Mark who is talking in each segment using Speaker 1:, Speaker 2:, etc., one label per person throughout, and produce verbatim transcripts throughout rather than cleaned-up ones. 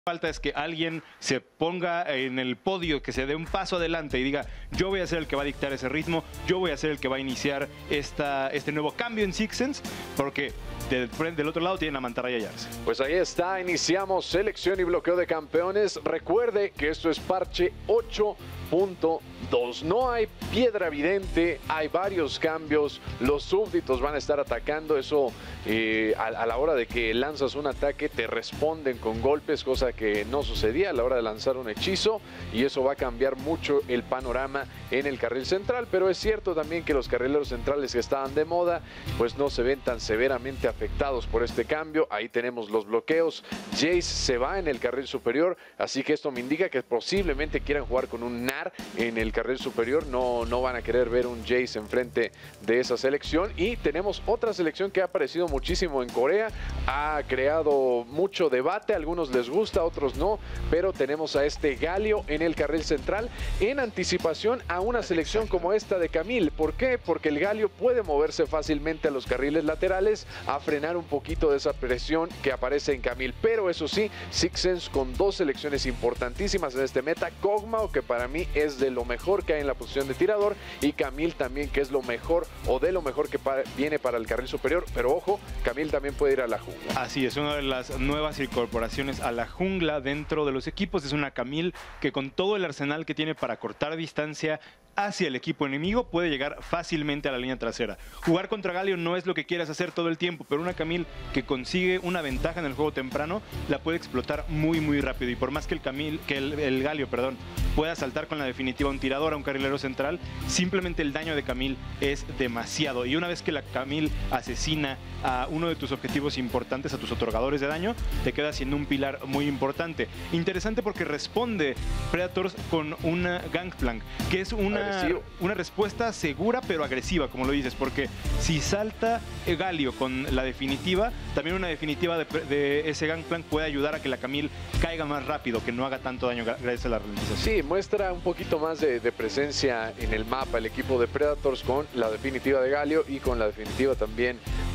Speaker 1: falta es que alguien se ponga en el podio, que se dé un paso adelante y diga, yo voy a ser el que va a dictar ese ritmo, yo voy a ser el que va a iniciar esta, este nuevo cambio en Six Sense, porque del, del otro lado tienen a Mantarraya y Arce.
Speaker 2: Pues ahí está, iniciamos selección y bloqueo de campeones. Recuerde que esto es parche ocho punto dos. No hay piedra evidente, hay varios cambios, los súbditos van a estar atacando, eso eh, a, a la hora de que lanzas un ataque te responden con golpes, cosa que no sucedía a la hora de lanzar un hechizo, y eso va a cambiar mucho el panorama en el carril central. Pero es cierto también que los carrileros centrales que estaban de moda pues no se ven tan severamente afectados por este cambio. Ahí tenemos los bloqueos, Jace se va en el carril superior, así que esto me indica que posiblemente quieran jugar con un N A R en el carril superior. No, no van a querer ver un Jace enfrente de esa selección. Y tenemos otra selección que ha aparecido muchísimo en Corea, ha creado mucho debate, a algunos les gusta, a otros no, pero tenemos a este Galio en el carril central en anticipación a una selección como esta de Camille. ¿Por qué? Porque el Galio puede moverse fácilmente a los carriles laterales a frenar un poquito de esa presión que aparece en Camille. Pero eso sí, Six Sense con dos selecciones importantísimas en este meta, Kog'Maw, que para mí es de lo mejor que hay en la posición de tirador, y Camille también, que es lo mejor o de lo mejor que para, viene para el carril superior. Pero ojo, Camille también puede ir a la jungla.
Speaker 1: Así es, una de las nuevas incorporaciones a la jungla dentro de los equipos es una Camille que, con todo el arsenal que tiene para cortar distancia hacia el equipo enemigo, puede llegar fácilmente a la línea trasera. Jugar contra Galio no es lo que quieras hacer todo el tiempo, pero una Camille que consigue una ventaja en el juego temprano la puede explotar muy muy rápido. Y por más que el Camille, que el, el Galio, perdón, pueda saltar con la definitiva a un tirador, a un carrilero central, simplemente el daño de Camille es demasiado. Y una vez que la Camille asesina a uno de tus objetivos importantes, a tus otorgadores de daño, te queda siendo un pilar muy importante. Interesante porque responde Predators con una Gangplank, que es una, una respuesta segura pero agresiva, como lo dices, porque si salta Galio con la definitiva, también una definitiva de, de ese Gangplank puede ayudar a que la Camille caiga más rápido, que no haga tanto daño gracias a la ralentización.
Speaker 2: Sí, muestra un poquito más de, de presencia en el mapa el equipo de Predators con la definitiva de Galio y con la definitiva también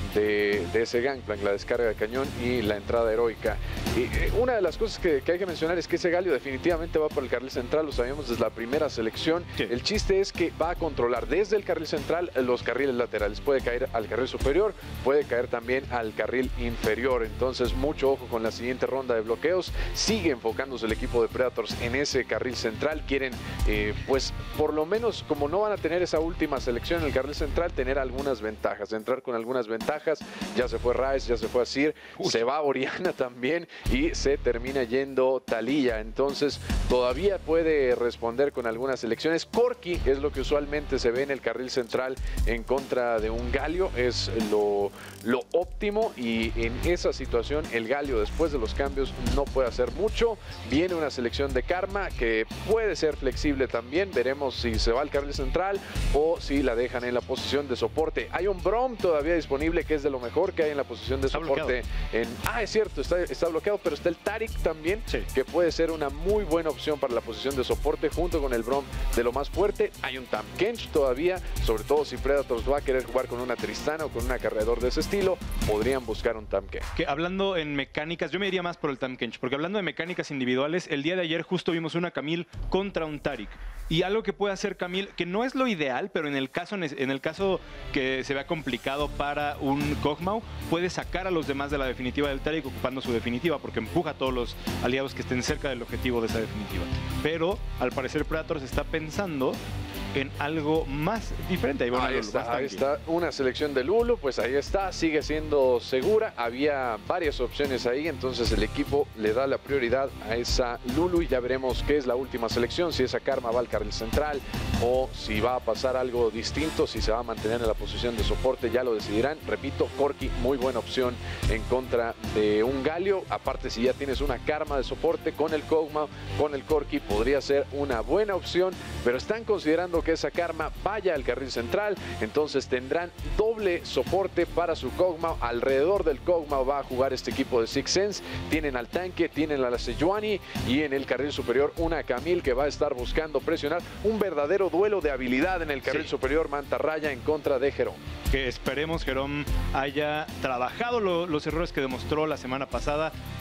Speaker 2: De, de ese Gangplank, la descarga de cañón y la entrada heroica. Y eh, una de las cosas que, que hay que mencionar es que ese Galio definitivamente va por el carril central, lo sabíamos desde la primera selección. Sí. El chiste es que va a controlar desde el carril central los carriles laterales, puede caer al carril superior, puede caer también al carril inferior. Entonces mucho ojo con la siguiente ronda de bloqueos. Sigue enfocándose el equipo de Predators en ese carril central. Quieren eh, pues por lo menos, como no van a tener esa última selección en el carril central, tener algunas ventajas, entrar con algunas ventajas. Ya se fue Ryze, ya se fue Azir, Uy. se va Orianna también y se termina yendo Taliyah. Entonces todavía puede responder con algunas selecciones. Corki es lo que usualmente se ve en el carril central en contra de un Galio, es lo, lo óptimo, y en esa situación el Galio después de los cambios no puede hacer mucho. Viene una selección de Karma que puede ser flexible también, veremos si se va al carril central o si la dejan en la posición de soporte. Hay un Braum todavía disponible que es de lo mejor que hay en la posición de está soporte. En, ah, es cierto, está, está bloqueado, pero está el Taric también, sí, que puede ser una muy buena opción para la posición de soporte junto con el Braum de lo más fuerte. Hay un Tahm Kench todavía, sobre todo si Predators va a querer jugar con una Tristana o con un acarreador de ese estilo, podrían buscar un Tahm Kench.
Speaker 1: Que hablando en mecánicas, yo me iría más por el Tahm Kench, porque hablando de mecánicas individuales, el día de ayer justo vimos una Camille contra un Taric. Y algo que puede hacer Camille, que no es lo ideal, pero en el caso, en el caso que se vea complicado para un Kog'Maw, puede sacar a los demás de la definitiva del Taric ocupando su definitiva, porque empuja a todos los aliados que estén cerca del objetivo de esa definitiva. Pero al parecer Predators está pensando en algo más diferente. Ahí, bueno,
Speaker 2: ahí está, ahí está una selección de Lulu, pues ahí está, sigue siendo segura. Había varias opciones ahí, entonces el equipo le da la prioridad a esa Lulu y ya veremos qué es la última selección, si esa Karma va al carril central o si va a pasar algo distinto, si se va a mantener en la posición de soporte, ya lo decidirán. Repito, Corki, muy buena opción en contra de un Galio. Aparte, si ya tienes una Karma de soporte con el Kog'Maw, con el Corki, podría ser una buena opción, pero están considerando que esa Karma vaya al carril central, entonces tendrán doble soporte para su Kog'Maw. Alrededor del Kog'Maw va a jugar este equipo de Six Sense. Tienen al tanque, tienen a la Sejuani y en el carril superior una Camille que va a estar buscando presionar. Un verdadero duelo de habilidad en el carril sí. superior, Mantarraya en contra de Jerome.
Speaker 1: Que esperemos Jerome haya trabajado lo, los errores que demostró la semana pasada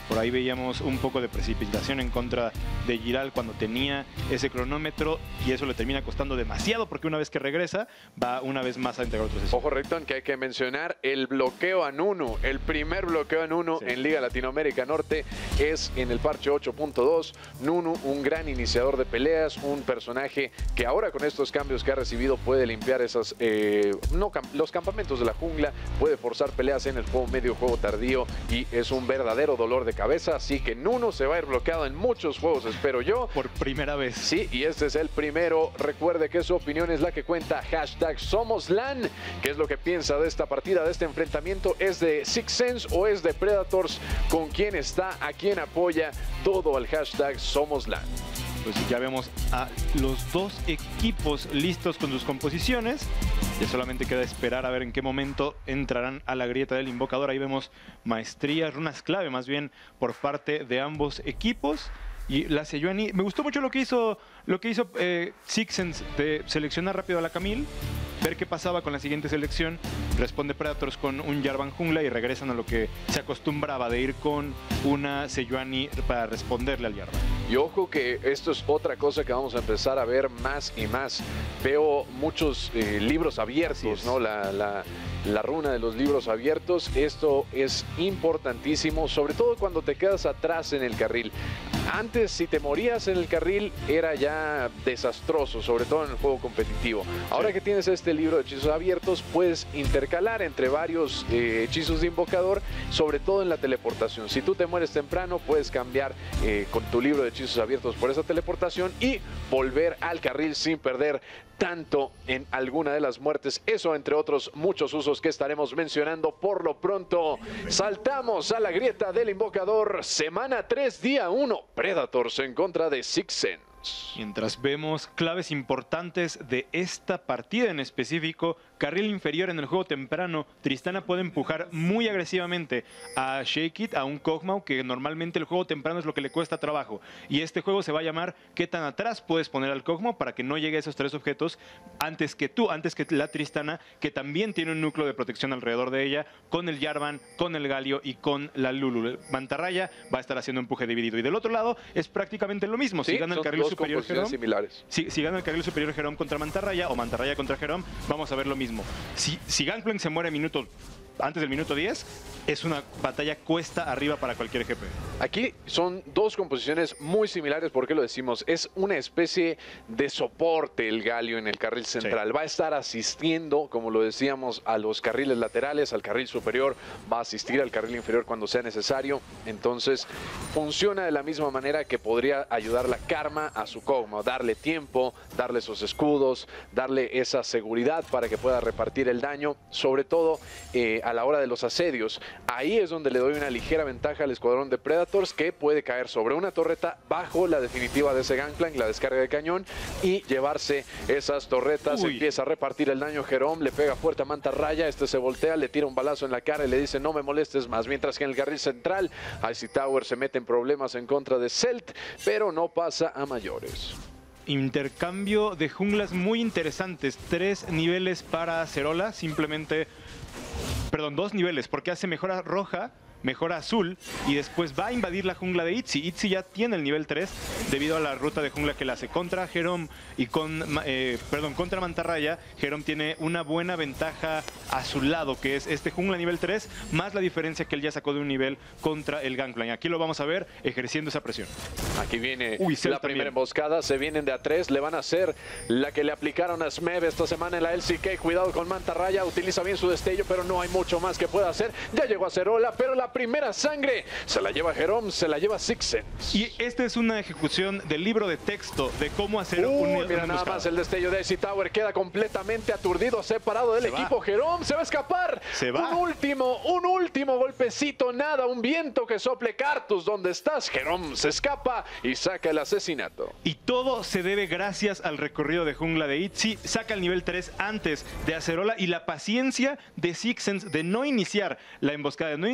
Speaker 1: Por ahí veíamos un poco de precipitación en contra de Giral cuando tenía ese cronómetro y eso le termina costando demasiado porque una vez que regresa va una vez más a integrar otro sesión.
Speaker 2: Ojo, Rayton, que hay que mencionar el bloqueo a Nunu. El primer bloqueo a Nunu sí. en Liga Latinoamérica Norte es en el parche ocho punto dos. Nunu, un gran iniciador de peleas, un personaje que ahora con estos cambios que ha recibido puede limpiar esas, eh, no, los campamentos de la jungla, puede forzar peleas en el juego medio, juego tardío y es un verdadero dolor de cabeza, así que Nunu se va a ir bloqueado en muchos juegos, espero yo.
Speaker 1: Por primera vez.
Speaker 2: Sí, y este es el primero. Recuerde que su opinión es la que cuenta. Hashtag SomosLAN. ¿Qué es lo que piensa de esta partida, de este enfrentamiento? ¿Es de Sixth Sense o es de Predators? ¿Con quién está? ¿A quién apoya? Todo al hashtag SomosLAN.
Speaker 1: Pues ya vemos a los dos equipos listos con sus composiciones. Ya solamente queda esperar a ver en qué momento entrarán a la grieta del invocador. Ahí vemos maestrías, runas clave más bien por parte de ambos equipos. Y la Sejuani, me gustó mucho lo que hizo, lo que hizo eh, Sixth Sense de seleccionar rápido a la Camille, ver qué pasaba con la siguiente selección. Responde Predators con un Jarvan jungla y regresan a lo que se acostumbraba de ir con una Sejuani para responderle al Jarvan.
Speaker 2: Y ojo que esto es otra cosa que vamos a empezar a ver más y más. Veo muchos eh, libros abiertos, ¿no? La, la, la runa de los libros abiertos. Esto es importantísimo, sobre todo cuando te quedas atrás en el carril. Antes, si te morías en el carril, era ya desastroso, sobre todo en el juego competitivo. Ahora sí. que tienes este libro de hechizos abiertos, puedes intercalar entre varios eh, hechizos de invocador, sobre todo en la teleportación. Si tú te mueres temprano, puedes cambiar eh, con tu libro de hechizos abiertos por esa teleportación y volver al carril sin perder tanto en alguna de las muertes. Eso entre otros muchos usos que estaremos mencionando. Por lo pronto, saltamos a la grieta del invocador. Semana tres, día uno. Predators en contra de Sixth Sense.
Speaker 1: Mientras vemos claves importantes de esta partida en específico, carril inferior en el juego temprano, Tristana puede empujar muy agresivamente a Shake It, a un Kog'Maw, que normalmente el juego temprano es lo que le cuesta trabajo. Y este juego se va a llamar ¿qué tan atrás puedes poner al Kog'Maw para que no llegue a esos tres objetos antes que tú, antes que la Tristana, que también tiene un núcleo de protección alrededor de ella, con el Jarvan, con el Galio y con la Lulu. Mantarraya va a estar haciendo empuje dividido. Y del otro lado es prácticamente lo mismo. Si
Speaker 2: sí,
Speaker 1: gana el carril superior Jerome,
Speaker 2: similares.
Speaker 1: Si, si gana el carril superior Jerome contra Mantarraya o Mantarraya contra Jerome, vamos a ver lo mismo. Si, si Gangplank se muere minuto, antes del minuto diez, es una batalla cuesta arriba para cualquier G P.
Speaker 2: Aquí son dos composiciones muy similares. ¿Por qué lo decimos? Es una especie de soporte el Galio en el carril central. Sí. Va a estar asistiendo, como lo decíamos, a los carriles laterales, al carril superior. Va a asistir al carril inferior cuando sea necesario. Entonces, funciona de la misma manera que podría ayudar la Karma a su Kog'Maw. Darle tiempo, darle esos escudos, darle esa seguridad para que pueda repartir el daño. Sobre todo, eh, a la hora de los asedios. Ahí es donde le doy una ligera ventaja al escuadrón de Predators, que puede caer sobre una torreta bajo la definitiva de ese Gangplank, la descarga de cañón, y llevarse esas torretas. Uy. Empieza a repartir el daño Jerome, le pega fuerte a Mantarraya, este se voltea, le tira un balazo en la cara y le dice no me molestes más. Mientras que en el carril central, Icy Tower se mete en problemas en contra de Celt, pero no pasa a mayores.
Speaker 1: Intercambio de junglas muy interesantes. Tres niveles para Acerola, simplemente... Perdón, dos niveles, porque hace mejora roja, mejora azul y después va a invadir la jungla de Itzy. Itzy ya tiene el nivel tres debido a la ruta de jungla que la hace contra Jerome y con, eh, perdón, contra Mantarraya. Jerome tiene una buena ventaja a su lado, que es este jungla nivel tres, más la diferencia que él ya sacó de un nivel contra el Gangplank. Aquí lo vamos a ver ejerciendo esa presión.
Speaker 2: Aquí viene
Speaker 1: Uy,
Speaker 2: la primera emboscada, se vienen de a tres, le van a hacer la que le aplicaron a Smev esta semana en la L C K. Cuidado con Mantarraya, utiliza bien su destello, pero no hay mucho más que pueda hacer. Ya llegó a Acerola, pero la primera sangre se la lleva Jerome, se la lleva Sixth Sense.
Speaker 1: Y esta es una ejecución del libro de texto de cómo hacer
Speaker 2: uh,
Speaker 1: un...
Speaker 2: Mira nada más el destello de Icy Tower, queda completamente aturdido, separado del se equipo va. Jerome, se va a escapar.
Speaker 1: Se va.
Speaker 2: Un último, un último golpecito, nada, un viento que sople. Cartus, ¿dónde estás? Jerome se escapa y saca el asesinato.
Speaker 1: Y todo se debe gracias al recorrido de jungla de Itzy. Saca el nivel tres antes de Acerola y la paciencia de Sixth Sense de no iniciar la emboscada, de no iniciar el suministro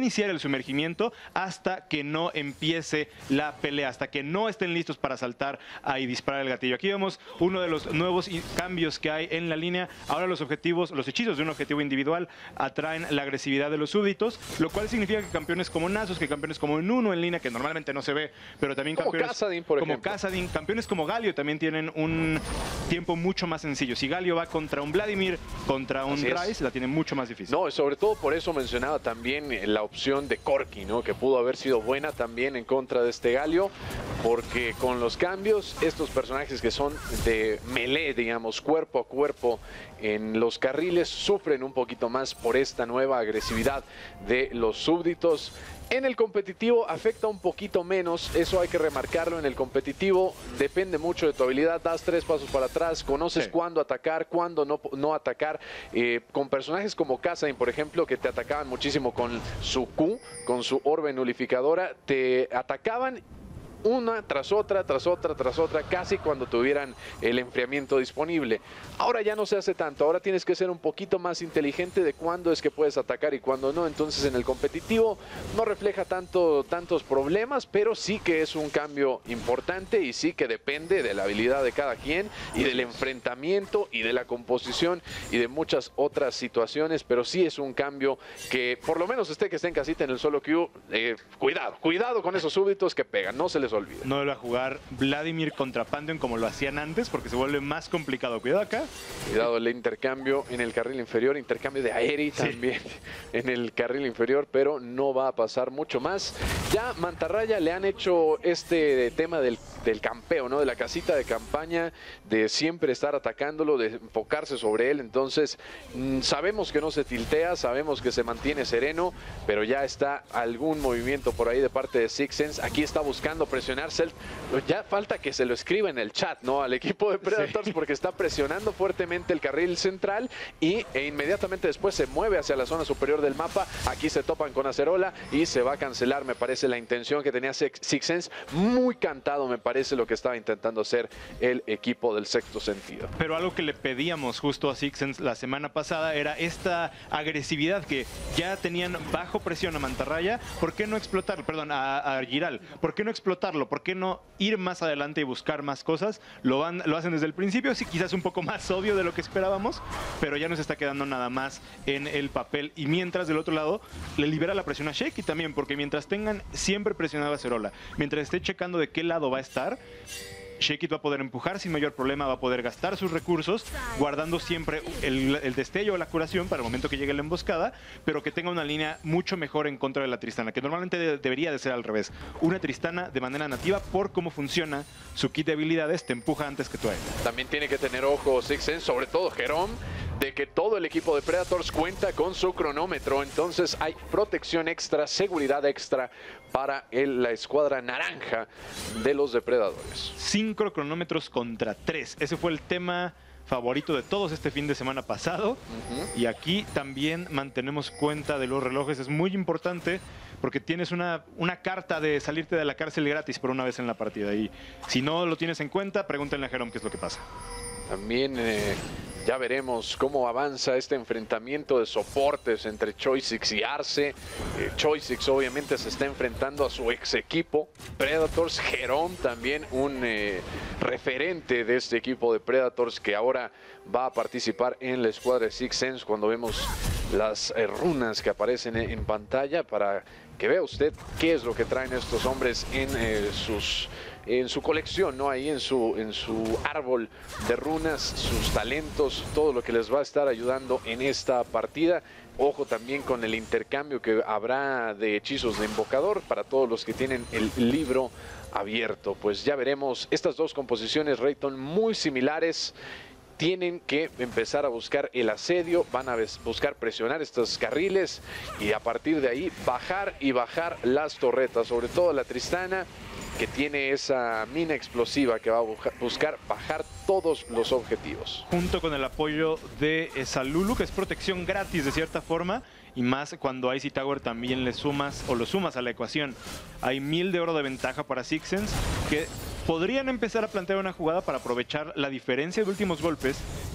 Speaker 1: sumergimiento hasta que no empiece la pelea, hasta que no estén listos para saltar y disparar el gatillo. Aquí vemos uno de los nuevos cambios que hay en la línea. Ahora los objetivos, los hechizos de un objetivo individual atraen la agresividad de los súbditos, lo cual significa que campeones como Nasus, que campeones como Nuno en línea, que normalmente no se ve, pero también
Speaker 2: como
Speaker 1: campeones
Speaker 2: Kassadin, por
Speaker 1: como
Speaker 2: ejemplo.
Speaker 1: Kassadin, campeones como Galio también tienen un tiempo mucho más sencillo. Si Galio va contra un Vladimir, contra un Ryze, la tiene mucho más difícil.
Speaker 2: No, sobre todo por eso mencionaba también la opción de Corki, ¿no? Que pudo haber sido buena también en contra de este Galio, porque con los cambios, estos personajes que son de melee, digamos, cuerpo a cuerpo en los carriles, sufren un poquito más por esta nueva agresividad de los súbditos. En el competitivo afecta un poquito menos, eso hay que remarcarlo. En el competitivo depende mucho de tu habilidad, das tres pasos para atrás, conoces sí. cuándo atacar, cuándo no, no atacar. Eh, con personajes como Kassadin, por ejemplo, que te atacaban muchísimo con su Q, con su orbe nulificadora, te atacaban una tras otra, tras otra, tras otra, casi cuando tuvieran el enfriamiento disponible. Ahora ya no se hace tanto, ahora tienes que ser un poquito más inteligente de cuándo es que puedes atacar y cuándo no. Entonces en el competitivo no refleja tanto, tantos problemas, pero sí que es un cambio importante y sí que depende de la habilidad de cada quien y del enfrentamiento y de la composición y de muchas otras situaciones, pero sí es un cambio que por lo menos usted que esté en casita en el solo queue, eh, cuidado, cuidado con esos súbditos que pegan, no se les olvide.
Speaker 1: No vuelve a jugar Vladimir contra Pantheon como lo hacían antes, porque se vuelve más complicado. Cuidado acá.
Speaker 2: Cuidado el intercambio en el carril inferior, intercambio de Aeri también sí. en el carril inferior, pero no va a pasar mucho más. Ya Mantarraya le han hecho este tema del, del campeo, ¿no? De la casita de campaña, de siempre estar atacándolo, de enfocarse sobre él. Entonces, mmm, sabemos que no se tiltea, sabemos que se mantiene sereno, pero ya está algún movimiento por ahí de parte de Sixth Sense. Aquí está buscando presionar. Ya falta que se lo escriba en el chat, ¿no? Al equipo de Predators, sí. porque está presionando fuertemente el carril central y e inmediatamente después se mueve hacia la zona superior del mapa. Aquí se topan con Acerola y se va a cancelar, me parece, la intención que tenía Sixth Sense. Muy cantado, me parece, lo que estaba intentando hacer el equipo del Sexto Sentido.
Speaker 1: Pero algo que le pedíamos justo a Sixth Sense la semana pasada era esta agresividad que ya tenían bajo presión a Mantarraya. ¿Por qué no explotarlo? Perdón, a, a Giral. ¿Por qué no explotarlo? ¿Por qué no ir más adelante y buscar más cosas? Lo, van, lo hacen desde el principio, sí, quizás un poco más obvio de lo que esperábamos, pero ya nos está quedando nada más en el papel. Y mientras del otro lado le libera la presión a Shaky también, porque mientras tengan siempre presionado a Acerola, mientras esté checando de qué lado va a estar, Shaky va a poder empujar sin mayor problema, va a poder gastar sus recursos, guardando siempre el, el destello o la curación para el momento que llegue la emboscada, pero que tenga una línea mucho mejor en contra de la Tristana, que normalmente de, debería de ser al revés. Una Tristana de manera nativa, por cómo funciona su kit de habilidades, te empuja antes que tú a él.
Speaker 2: También tiene que tener ojo Sixth Sense, sobre todo Jerome, de que todo el equipo de Predators cuenta con su cronómetro, entonces hay protección extra, seguridad extra para el, la escuadra naranja de los depredadores.
Speaker 1: Cinco cronómetros contra tres, ese fue el tema favorito de todos este fin de semana pasado. Uh-huh. Y aquí también mantenemos cuenta de los relojes, es muy importante porque tienes una, una carta de salirte de la cárcel gratis por una vez en la partida y si no lo tienes en cuenta, pregúntenle a Jerome qué es lo que pasa.
Speaker 2: También eh, ya veremos cómo avanza este enfrentamiento de soportes entre Choisix y Arce. Eh, Choisix obviamente se está enfrentando a su ex equipo Predators. Jerome también un eh, referente de este equipo de Predators que ahora va a participar en la escuadra de Sixth Sense cuando vemos las eh, runas que aparecen en, en pantalla para que vea usted qué es lo que traen estos hombres en eh, sus... en su colección, ¿no? Ahí en su, en su árbol de runas, sus talentos, todo lo que les va a estar ayudando en esta partida. Ojo también con el intercambio que habrá de hechizos de invocador para todos los que tienen el libro abierto. Pues ya veremos estas dos composiciones, Rayton, muy similares. Tienen que empezar a buscar el asedio, van a buscar presionar estos carriles y a partir de ahí bajar y bajar las torretas, sobre todo la Tristana, que tiene esa mina explosiva que va a buscar bajar todos los objetivos.
Speaker 1: Junto con el apoyo de Salulu, que es protección gratis de cierta forma, y más cuando a Icy Tower también le sumas o lo sumas a la ecuación. Hay mil de oro de ventaja para Sixth Sense, que podrían empezar a plantear una jugada para aprovechar la diferencia de últimos golpes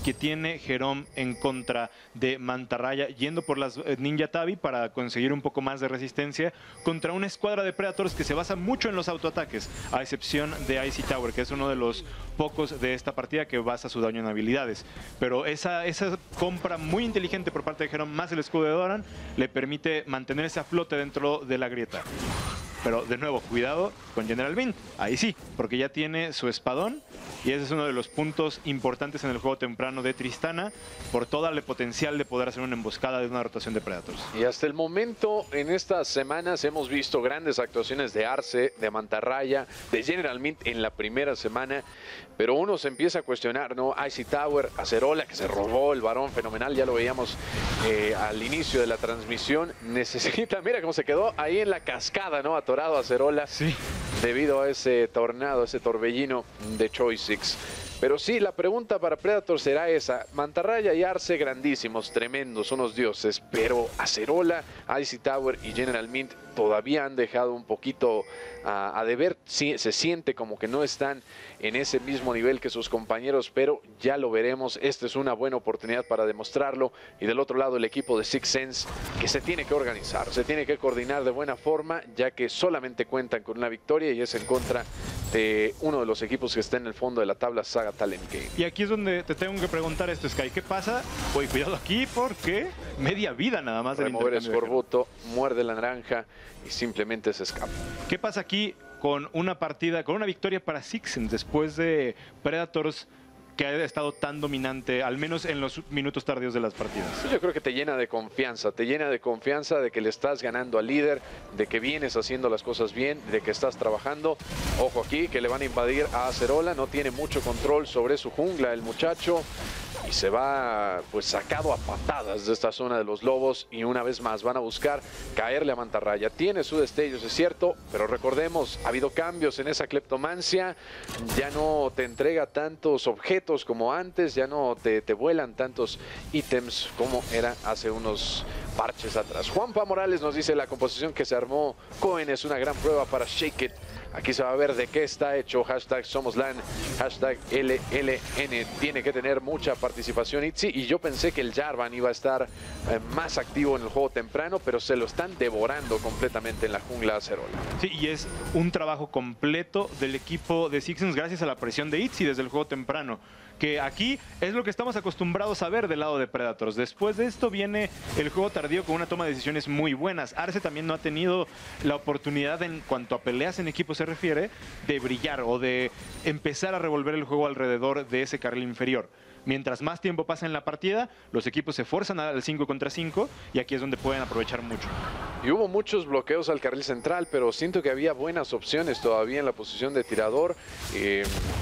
Speaker 1: que tiene Jerome en contra de Mantarraya, yendo por las Ninja Tabi para conseguir un poco más de resistencia contra una escuadra de Predators que se basa mucho en los autoataques, a excepción de Icy Tower, que es uno de los pocos de esta partida que basa su daño en habilidades. Pero esa, esa compra muy inteligente por parte de Jerome, más el escudo de Doran, le permite mantenerse a flote dentro de la grieta. Pero de nuevo, cuidado con General Mint. Ahí sí, porque ya tiene su espadón y ese es uno de los puntos importantes en el juego temprano de Tristana por todo el potencial de poder hacer una emboscada de una rotación de Predators.
Speaker 2: Y hasta el momento, en estas semanas, hemos visto grandes actuaciones de Arce, de Mantarraya, de General Mint en la primera semana, pero uno se empieza a cuestionar, ¿no? Icy Tower, Acerola, que se robó el varón fenomenal, ya lo veíamos eh, al inicio de la transmisión, necesita, mira cómo se quedó ahí en la cascada, ¿no? Atorado Acerola,
Speaker 1: sí,
Speaker 2: debido a ese tornado, ese torbellino de Choice six. Pero sí, la pregunta para Predator será esa. Mantarraya y Arce grandísimos, tremendos, unos dioses, pero Acerola, Icy Tower y General Mint todavía han dejado un poquito a, a deber. Sí, se siente como que no están en ese mismo nivel que sus compañeros, pero ya lo veremos. Esta es una buena oportunidad para demostrarlo. Y del otro lado el equipo de Sixth Sense, que se tiene que organizar, se tiene que coordinar de buena forma, ya que solamente cuentan con una victoria y es en contra de uno de los equipos que está en el fondo de la tabla, Saga Talent Game.
Speaker 1: Y aquí es donde te tengo que preguntar esto, Sky. ¿Qué pasa? Oye, cuidado aquí porque media vida nada más.
Speaker 2: Remover Escorbuto, muerde la naranja y simplemente se escapa.
Speaker 1: ¿Qué pasa aquí con una partida, con una victoria para Sixth Sense después de Predators que ha estado tan dominante, al menos en los minutos tardíos de las partidas?
Speaker 2: Yo creo que te llena de confianza, te llena de confianza de que le estás ganando al líder, de que vienes haciendo las cosas bien, de que estás trabajando. Ojo aquí, que le van a invadir a Acerola, no tiene mucho control sobre su jungla el muchacho. Y se va pues sacado a patadas de esta zona de los lobos y una vez más van a buscar caerle a Mantarraya. Tiene su destello, es cierto, pero recordemos, ha habido cambios en esa cleptomancia, ya no te entrega tantos objetos como antes, ya no te, te vuelan tantos ítems como era hace unos parches atrás. Juanpa Morales nos dice: la composición que se armó Cohen es una gran prueba para Shake It. Aquí se va a ver de qué está hecho. Hashtag SomosLAN, hashtag L L N. Tiene que tener mucha participación Itzy. Y yo pensé que el Jarvan iba a estar eh, más activo en el juego temprano, pero se lo están devorando completamente en la jungla Acerola.
Speaker 1: Sí, y es un trabajo completo del equipo de Sixth Sense gracias a la presión de Itzy desde el juego temprano. Que aquí es lo que estamos acostumbrados a ver del lado de Predators. Después de esto viene el juego tardío con una toma de decisiones muy buenas. Arce también no ha tenido la oportunidad en cuanto a peleas en equipo se refiere de brillar o de empezar a revolver el juego alrededor de ese carril inferior. Mientras más tiempo pasa en la partida, los equipos se forzan al cinco contra cinco y aquí es donde pueden aprovechar mucho.
Speaker 2: Y hubo muchos bloqueos al carril central, pero siento que había buenas opciones todavía en la posición de tirador. Eh,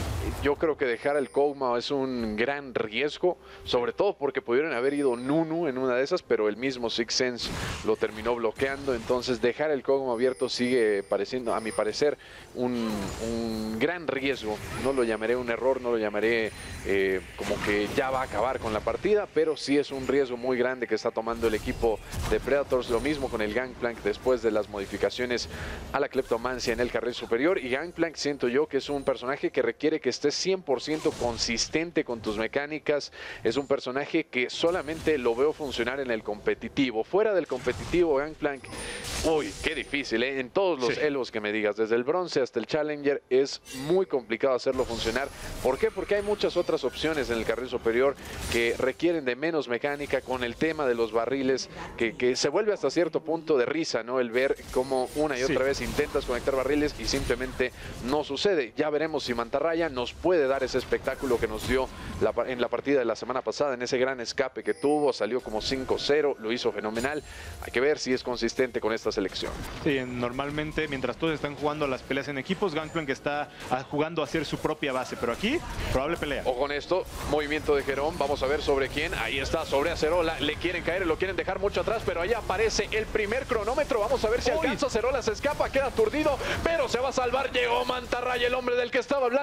Speaker 2: yo creo que dejar el Kog'Maw es un gran riesgo, sobre todo porque pudieron haber ido Nunu en una de esas, pero el mismo Sixth Sense lo terminó bloqueando. Entonces dejar el Kog'Maw abierto sigue pareciendo, a mi parecer, un, un gran riesgo. No lo llamaré un error, no lo llamaré eh, como que ya va a acabar con la partida, pero sí es un riesgo muy grande que está tomando el equipo de Predators. Lo mismo con el Gangplank después de las modificaciones a la cleptomancia en el carril superior. Y Gangplank siento yo que es un personaje que requiere que estés cien por ciento consistente con tus mecánicas. Es un personaje que solamente lo veo funcionar en el competitivo. Fuera del competitivo, Gangplank, uy, qué difícil, ¿eh? En todos los sí. elos que me digas, desde el bronce hasta el Challenger, es muy complicado hacerlo funcionar. ¿Por qué? Porque hay muchas otras opciones en el carril superior que requieren de menos mecánica, con el tema de los barriles, que, que se vuelve hasta cierto punto de risa, ¿no? El ver cómo una y otra sí. vez intentas conectar barriles y simplemente no sucede. Ya veremos si Mantarraya nos puede dar ese espectáculo que nos dio la, en la partida de la semana pasada, en ese gran escape que tuvo, salió como cinco cero, lo hizo fenomenal. Hay que ver si es consistente con esta selección.
Speaker 1: Sí, normalmente mientras todos están jugando las peleas en equipos, Gangplank está jugando a hacer su propia base, pero aquí, probable pelea.
Speaker 2: Ojo con esto, movimiento de Jerome, vamos a ver sobre quién. Ahí está, sobre Acerola, le quieren caer, lo quieren dejar mucho atrás, pero ahí aparece el primer cronómetro. Vamos a ver si Uy. alcanza. Acerola se escapa, queda aturdido, pero se va a salvar. Llegó Mantarraya, el hombre del que estaba hablando. Va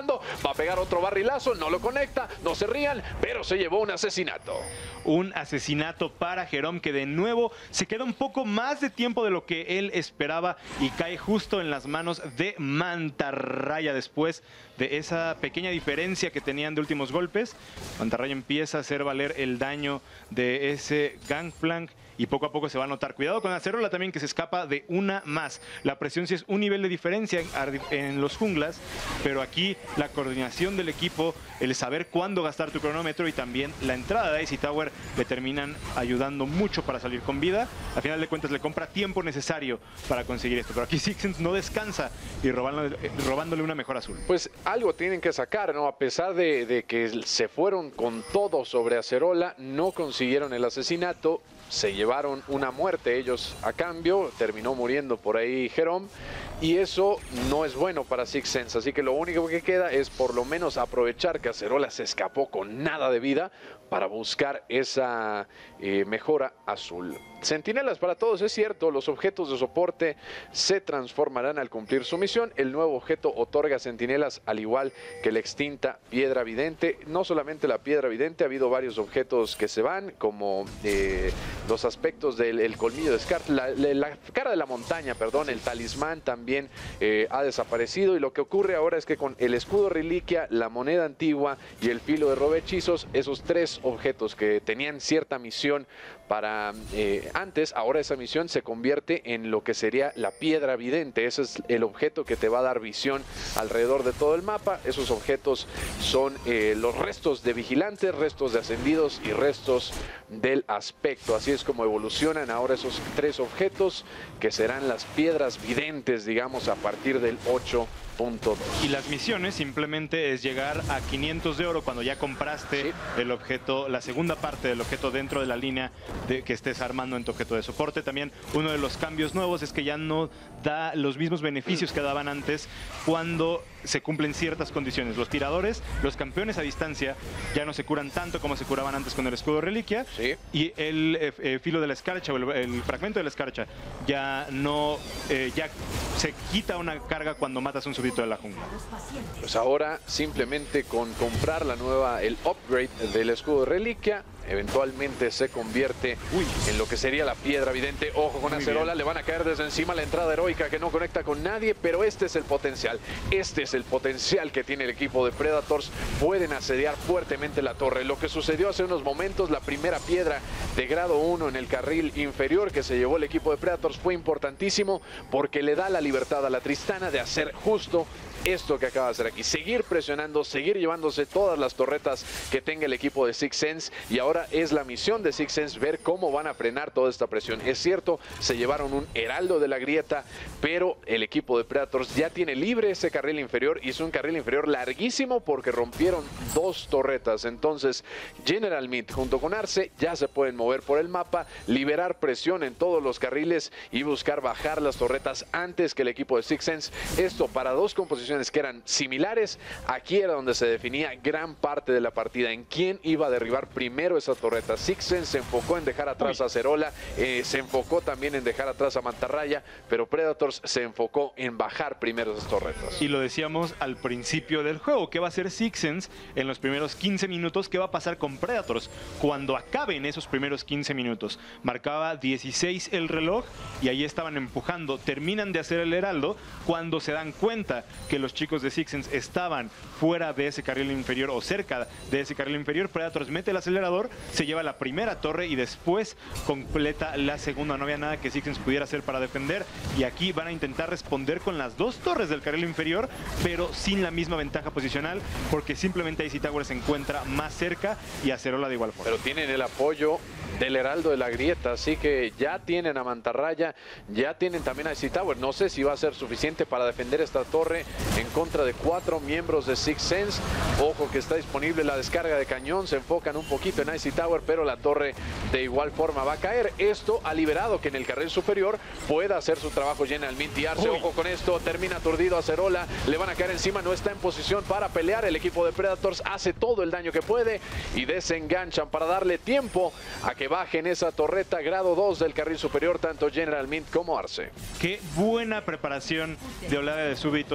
Speaker 2: va a pegar otro barrilazo, no lo conecta, no se rían, pero se llevó un asesinato.
Speaker 1: Un asesinato para Jerome, que de nuevo se queda un poco más de tiempo de lo que él esperaba y cae justo en las manos de Mantarraya después de esa pequeña diferencia que tenían de últimos golpes. Mantarraya empieza a hacer valer el daño de ese Gangplank y poco a poco se va a notar. Cuidado con Acerola también, que se escapa de una más. La presión sí es un nivel de diferencia en, en los junglas, pero aquí la coordinación del equipo, el saber cuándo gastar tu cronómetro y también la entrada de Icy Tower le terminan ayudando mucho para salir con vida. Al final de cuentas le compra tiempo necesario para conseguir esto, pero aquí Sixens no descansa y robándole, robándole una mejor azul.
Speaker 2: Pues algo tienen que sacar, ¿no? A pesar de, de que se fueron con todo sobre Acerola, no consiguieron el asesinato. Se llevaron una muerte ellos a cambio, terminó muriendo por ahí Jerome, y eso no es bueno para Sixens, así que lo único que queda es por lo menos aprovechar que Acerola se escapó con nada de vida para buscar esa eh, mejora azul. Centinelas para todos, es cierto, los objetos de soporte se transformarán al cumplir su misión. El nuevo objeto otorga centinelas al igual que la extinta piedra vidente. No solamente la piedra vidente, ha habido varios objetos que se van, como eh, los aspectos del el colmillo de Scar, la, la, la cara de la montaña, perdón, el talismán también eh, ha desaparecido, y lo que ocurre ahora es que con el escudo reliquia, la moneda antigua y el filo de robehechizos, esos tres objetos que tenían cierta misión para eh, antes, ahora esa misión se convierte en lo que sería la piedra vidente. Ese es el objeto que te va a dar visión alrededor de todo el mapa. Esos objetos son eh, los restos de vigilantes, restos de ascendidos y restos del aspecto. Así es como evolucionan ahora esos tres objetos, que serán las piedras videntes, digamos, a partir del ocho punto dos.
Speaker 1: Y las misiones simplemente es llegar a quinientos de oro cuando ya compraste sí. el objeto, la segunda parte del objeto dentro de la línea de que estés armando en tu objeto de soporte. También uno de los cambios nuevos es que ya no da los mismos beneficios que daban antes cuando se cumplen ciertas condiciones. Los tiradores, los campeones a distancia, ya no se curan tanto como se curaban antes con el escudo reliquia.
Speaker 2: Sí.
Speaker 1: Y el eh, eh, filo de la escarcha, o el, el fragmento de la escarcha, ya no, eh, ya se quita una carga cuando matas un súbdito de la jungla.
Speaker 2: Pues ahora simplemente con comprar la nueva, el upgrade del escudo reliquia, eventualmente se convierte Uy. en lo que sería la piedra vidente. Ojo con Acerola, le van a caer desde encima la entrada heroica que no conecta con nadie, pero este es el potencial. Este es el potencial que tiene el equipo de Predators. Pueden asediar fuertemente la torre. Lo que sucedió hace unos momentos, la primera piedra de grado uno en el carril inferior que se llevó el equipo de Predators, fue importantísimo porque le da la libertad a la Tristana de hacer justo esto que acaba de hacer aquí, seguir presionando, seguir llevándose todas las torretas que tenga el equipo de Sixens, y ahora es la misión de Sixens ver cómo van a frenar toda esta presión. Es cierto, se llevaron un heraldo de la grieta, pero el equipo de Predators ya tiene libre ese carril inferior, y es un carril inferior larguísimo porque rompieron dos torretas. Entonmente General Meat junto con Arce ya se pueden mover por el mapa, liberar presión en todos los carriles y buscar bajar las torretas antes que el equipo de Sixens. Esto para dos composiciones que eran similares. Aquí era donde se definía gran parte de la partida, en quién iba a derribar primero esa torreta. Sixens se enfocó en dejar atrás Uy. a Acerola, eh, se enfocó también en dejar atrás a Mantarraya, pero Predators se enfocó en bajar primero esas torretas.
Speaker 1: Y lo decíamos al principio del juego, ¿qué va a hacer Sixens en los primeros quince minutos? ¿Qué va a pasar con Predators cuando acaben esos primeros quince minutos? Marcaba dieciséis el reloj y ahí estaban empujando. Terminan de hacer el heraldo cuando se dan cuenta que los chicos de Sixens estaban fuera de ese carril inferior o cerca de ese carril inferior. Predators mete el acelerador, se lleva la primera torre y después completa la segunda. No había nada que Sixens pudiera hacer para defender, y aquí van a intentar responder con las dos torres del carril inferior, pero sin la misma ventaja posicional, porque simplemente Icy Tower se encuentra más cerca y Acerola de igual forma.
Speaker 2: Pero tienen el apoyo del heraldo de la grieta, así que ya tienen a Mantarraya, ya tienen también a Icy Tower. No sé si va a ser suficiente para defender esta torre en contra de cuatro miembros de Sixens. Ojo que está disponible la descarga de cañón, se enfocan un poquito en Icy Tower, pero la torre de igual forma va a caer. Esto ha liberado que en el carril superior pueda hacer su trabajo General Meat y Arce. Ojo con esto, termina aturdido a Acerola, le van a caer encima, no está en posición para pelear. El equipo de Predators hace todo el daño que puede y desenganchan para darle tiempo a que bajen esa torreta grado dos del carril superior, tanto General Meat como Arce.
Speaker 1: Qué buena preparación de oleada de súbditos acaba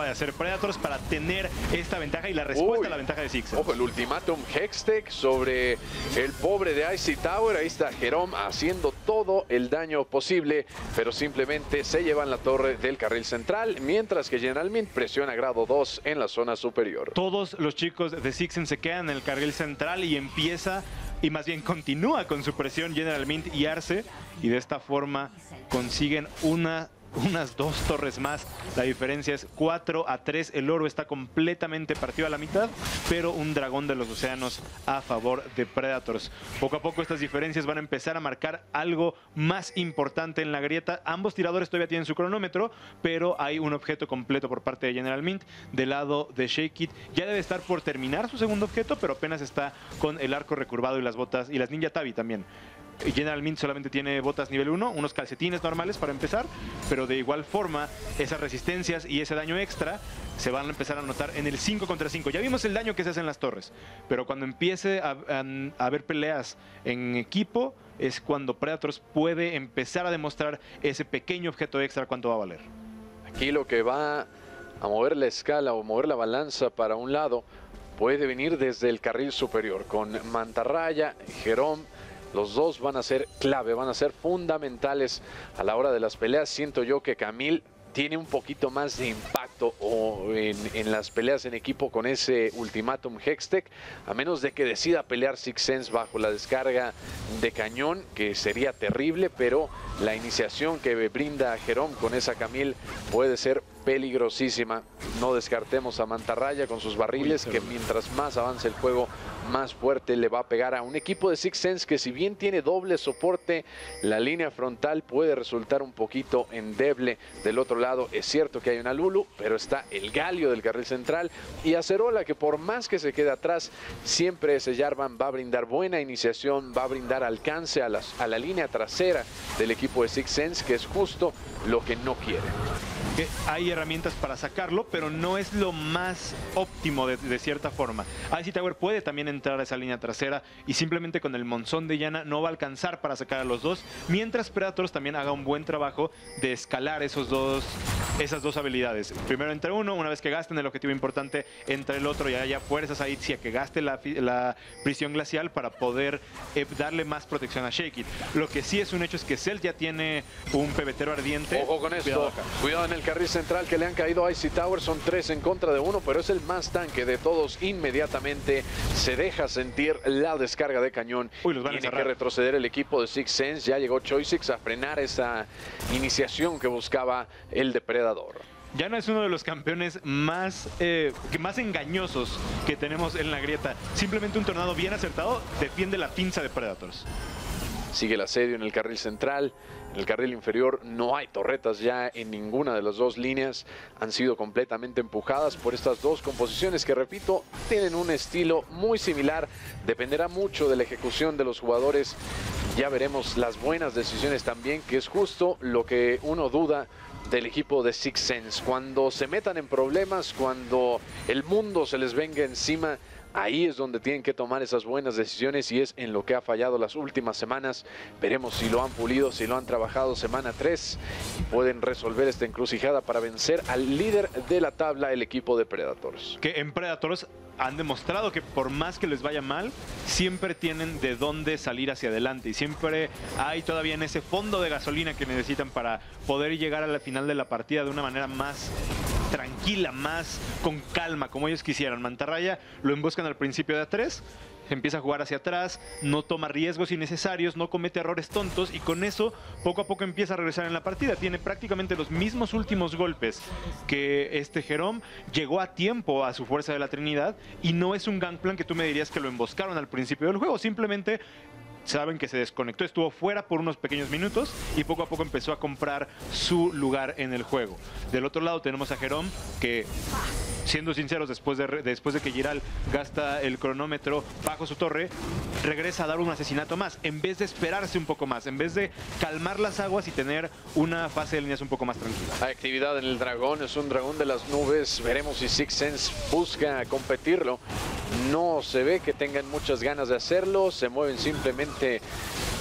Speaker 1: trataba de hacer Predators para tener esta ventaja y la respuesta Uy, a la ventaja de Sixens.
Speaker 2: Ojo, el ultimátum Hextech sobre el pobre de Icy Tower. Ahí está Jerome haciendo todo el daño posible, pero simplemente se llevan la torre del carril central, mientras que General Mint presiona grado dos en la zona superior.
Speaker 1: Todos los chicos de Sixens se quedan en el carril central y empieza, y más bien continúa con su presión General Mint y Arce, y de esta forma consiguen una unas dos torres más. La diferencia es cuatro a tres. El oro está completamente partido a la mitad, pero un dragón de los océanos a favor de Predators. Poco a poco estas diferencias van a empezar a marcar algo más importante en la grieta. Ambos tiradores todavía tienen su cronómetro, pero hay un objeto completo por parte de General Mint. Del lado de Shake It ya debe estar por terminar su segundo objeto, pero apenas está con el arco recurvado y las botas, y las Ninja Tabi también. General Mint solamente tiene botas nivel uno, unos calcetines normales para empezar, pero de igual forma esas resistencias y ese daño extra se van a empezar a notar en el cinco contra cinco. Ya vimos el daño que se hace en las torres, pero cuando empiece a, a, a haber peleas en equipo es cuando Predators puede empezar a demostrar ese pequeño objeto extra cuánto va a valer.
Speaker 2: Aquí lo que va a mover la escala o mover la balanza para un lado puede venir desde el carril superior con Mantarraya, Jerome. Los dos van a ser clave, van a ser fundamentales a la hora de las peleas. Siento yo que Camille tiene un poquito más de impacto o en, en las peleas en equipo con ese ultimátum Hextech, a menos de que decida pelear Sixens bajo la descarga de cañón, que sería terrible, pero la iniciación que brinda Jerome con esa Camille puede ser peligrosísima. No descartemos a Mantarraya con sus barriles, que mientras más avance el juego, más fuerte le va a pegar a un equipo de Sixens que, si bien tiene doble soporte, la línea frontal puede resultar un poquito endeble. Del otro lado es cierto que hay una Lulu, pero está el Galio del carril central y Acerola, que por más que se quede atrás, siempre ese Jarvan va a brindar buena iniciación, va a brindar alcance a, las, a la línea trasera del equipo de Sixens, que es justo lo que no quiere.
Speaker 1: Que hay herramientas para sacarlo, pero no es lo más óptimo de, de cierta forma. Icy Tower puede también entrar a esa línea trasera y simplemente con el monzón de Yana no va a alcanzar para sacar a los dos, mientras Predators también haga un buen trabajo de escalar esos dos, esas dos habilidades. Primero entre uno, una vez que gasten el objetivo importante, entre el otro y haya fuerzas a Itzy a que gaste la, la prisión glacial para poder eh, darle más protección a Shake It. Lo que sí es un hecho es que Cell ya tiene un pebetero ardiente.
Speaker 2: Ojo con esto, cuidado, cuidado en el carril central que le han caído a Icy Tower. Son tres en contra de uno, pero es el más tanque de todos. Inmediatamente se deja sentir la descarga de cañón.
Speaker 1: Uy, los van
Speaker 2: Tiene
Speaker 1: a
Speaker 2: que retroceder el equipo de Sixens. Ya llegó Choisix a frenar esa iniciación que buscaba el depredador.
Speaker 1: Yana es uno de los campeones más, eh, más engañosos que tenemos en la grieta. Simplemente un tornado bien acertado defiende la pinza de Predators.
Speaker 2: Sigue el asedio en el carril central. En el carril inferior no hay torretas ya en ninguna de las dos líneas. Han sido completamente empujadas por estas dos composiciones que, repito, tienen un estilo muy similar. Dependerá mucho de la ejecución de los jugadores. Ya veremos las buenas decisiones también, que es justo lo que uno duda del equipo de Sixens. Cuando se metan en problemas, cuando el mundo se les venga encima, ahí es donde tienen que tomar esas buenas decisiones, y es en lo que ha fallado las últimas semanas. Veremos si lo han pulido, si lo han trabajado semana tres y pueden resolver esta encrucijada para vencer al líder de la tabla, el equipo de Predators.
Speaker 1: Que en Predators han demostrado que por más que les vaya mal, siempre tienen de dónde salir hacia adelante y siempre hay todavía en ese fondo de gasolina que necesitan para poder llegar a la final de la partida de una manera más tranquila, más con calma, como ellos quisieran. Mantarraya lo emboscan al principio de A tres, empieza a jugar hacia atrás, no toma riesgos innecesarios, no comete errores tontos, y con eso poco a poco empieza a regresar en la partida. Tiene prácticamente los mismos últimos golpes que este Jerome. Llegó a tiempo a su fuerza de la Trinidad y no es un gangplank que tú me dirías que lo emboscaron al principio del juego. Simplemente saben que se desconectó, estuvo fuera por unos pequeños minutos y poco a poco empezó a comprar su lugar en el juego. Del otro lado tenemos a Jerome, que, siendo sinceros, después de, después de que Giral gasta el cronómetro bajo su torre, regresa a dar un asesinato más, en vez de esperarse un poco más, en vez de calmar las aguas y tener una fase de líneas un poco más tranquila.
Speaker 2: Hay actividad en el dragón, es un dragón de las nubes. Veremos si Sixens busca competirlo. No se ve que tengan muchas ganas de hacerlo, se mueven simplemente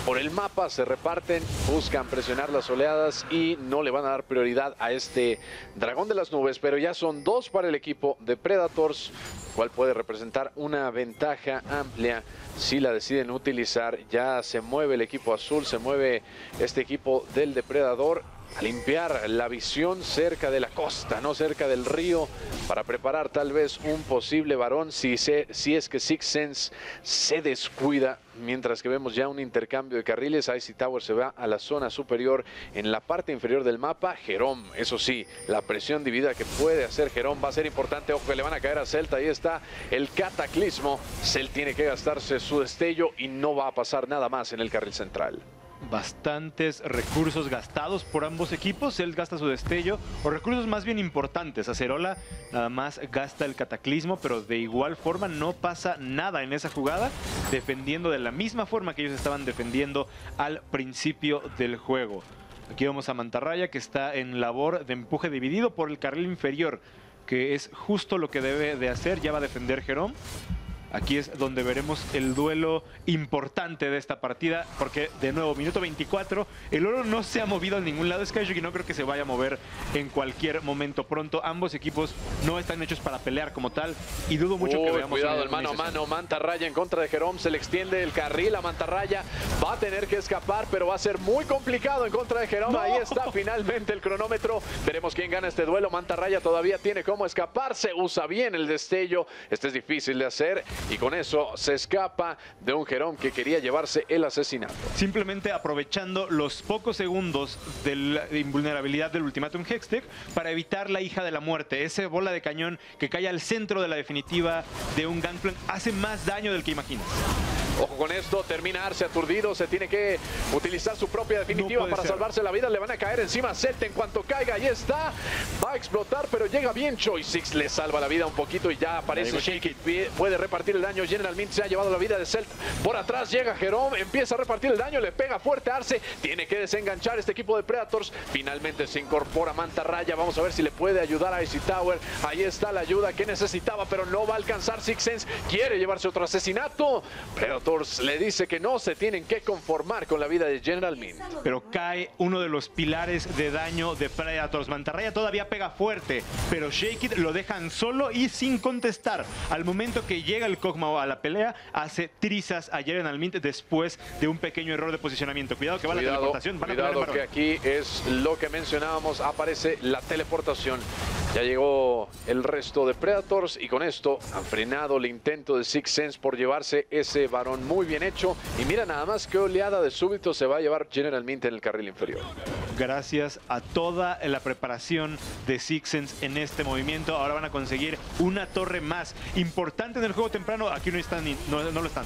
Speaker 2: por el mapa, se reparten, buscan presionar las oleadas y no le van a dar prioridad a este dragón de las nubes, pero ya son dos para el equipo de Predators, cual puede representar una ventaja amplia si la deciden utilizar. Ya se mueve el equipo azul, se mueve este equipo del depredador a limpiar la visión cerca de la costa, no cerca del río, para preparar tal vez un posible varón si, se, si es que Sixth Sense se descuida. Mientras que vemos ya un intercambio de carriles, Icy Tower se va a la zona superior en la parte inferior del mapa. Jerome, eso sí, la presión dividida que puede hacer Jerome va a ser importante. Ojo que le van a caer a Celt, ahí está el cataclismo. Celt tiene que gastarse su destello y no va a pasar nada más en el carril central.
Speaker 1: Bastantes recursos gastados por ambos equipos. Él gasta su destello, o recursos más bien importantes. Acerola nada más gasta el cataclismo, pero de igual forma no pasa nada en esa jugada, defendiendo de la misma forma que ellos estaban defendiendo al principio del juego. Aquí vemos a Mantarraya, que está en labor de empuje dividido por el carril inferior, que es justo lo que debe de hacer. Ya va a defender Jerome. Aquí es donde veremos el duelo importante de esta partida, porque de nuevo, minuto veinticuatro, el oro no se ha movido a ningún lado. Skyshock, y no creo que se vaya a mover en cualquier momento pronto. Ambos equipos no están hechos para pelear como tal, y dudo mucho
Speaker 2: Uy,
Speaker 1: que veamos...
Speaker 2: cuidado, el mano a mano, Mantarraya en contra de Jerome, se le extiende el carril a Mantarraya, va a tener que escapar, pero va a ser muy complicado en contra de Jerome. No. Ahí está finalmente el cronómetro, veremos quién gana este duelo. Mantarraya todavía tiene cómo escaparse, usa bien el destello, este es difícil de hacer, y con eso se escapa de un Jerome que quería llevarse el asesinato.
Speaker 1: Simplemente aprovechando los pocos segundos de la invulnerabilidad del Ultimatum Hextech para evitar la hija de la muerte. Esa bola de cañón que cae al centro de la definitiva de un Gangplank hace más daño del que imaginas.
Speaker 2: Ojo con esto, termina Arce aturdido, se tiene que utilizar su propia definitiva no para ser. salvarse la vida. Le van a caer encima a Celt en cuanto caiga, ahí está, va a explotar, pero llega bien Choi Six, le salva la vida un poquito y ya aparece Shake It, puede repartir el daño. General Mint se ha llevado la vida de Celt, por atrás llega Jerome, empieza a repartir el daño, le pega fuerte a Arce, tiene que desenganchar este equipo de Predators, finalmente se incorpora Mantarraya, vamos a ver si le puede ayudar a Icy Tower, ahí está la ayuda que necesitaba, pero no va a alcanzar. Sixth Sense quiere llevarse otro asesinato, Predators le dice que no se tienen que conformar con la vida de General Mint.
Speaker 1: Pero cae uno de los pilares de daño de Predators. Mantarraya todavía pega fuerte, pero Shake It lo dejan solo y sin contestar. Al momento que llega el Kog'Maw a la pelea, hace trizas a General Mint después de un pequeño error de posicionamiento. Cuidado que va cuidado, la teleportación. Van
Speaker 2: cuidado
Speaker 1: a
Speaker 2: que aquí es lo que mencionábamos, aparece la teleportación. Ya llegó el resto de Predators y con esto han frenado el intento de Sixth Sense por llevarse ese varón muy bien hecho. Y mira nada más qué oleada de súbito se va a llevar General Mint en el carril inferior.
Speaker 1: Gracias a toda la preparación de Sixth Sense en este movimiento, ahora van a conseguir una torre más importante en el juego temprano. Aquí no están, no, no lo están.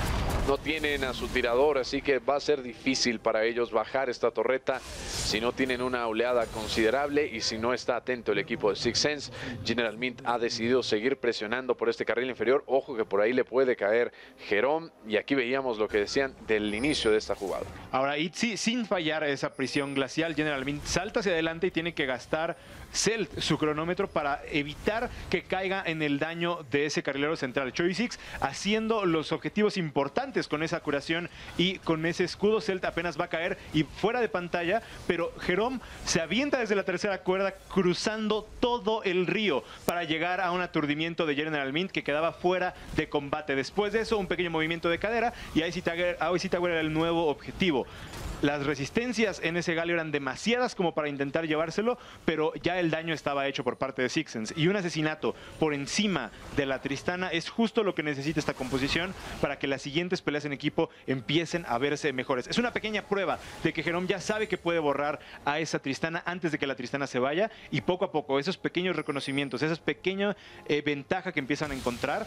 Speaker 2: No tienen a su tirador, así que va a ser difícil para ellos bajar esta torreta si no tienen una oleada considerable y si no está atento el equipo de Sixth Sense. General Mint ha decidido seguir presionando por este carril inferior. Ojo que por ahí le puede caer Jerome, y aquí veíamos lo que decían del inicio de esta jugada.
Speaker 1: Ahora Itzy, sin fallar esa prisión glacial, General Mint salta hacia adelante y tiene que gastar Celt su cronómetro para evitar que caiga en el daño de ese carrilero central. Choi Six haciendo los objetivos importantes con esa curación y con ese escudo. Celt apenas va a caer y fuera de pantalla, pero Jerome se avienta desde la tercera cuerda cruzando todo el río para llegar a un aturdimiento de General Mint que quedaba fuera de combate. Después de eso, un pequeño movimiento de cadera y Icy Tower, Icy Tower era el nuevo objetivo. Las resistencias en ese Galio eran demasiadas como para intentar llevárselo, pero ya el daño estaba hecho por parte de Sixth Sense. Y un asesinato por encima de la Tristana es justo lo que necesita esta composición para que las siguientes peleas en equipo empiecen a verse mejores. Es una pequeña prueba de que Jerome ya sabe que puede borrar a esa Tristana antes de que la Tristana se vaya, y poco a poco esos pequeños reconocimientos, esas pequeñas eh, ventajas que empiezan a encontrar,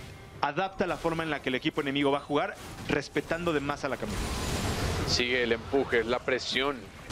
Speaker 1: adapta la forma en la que el equipo enemigo va a jugar, respetando de más a la camioneta.
Speaker 2: Sigue el empuje, la presión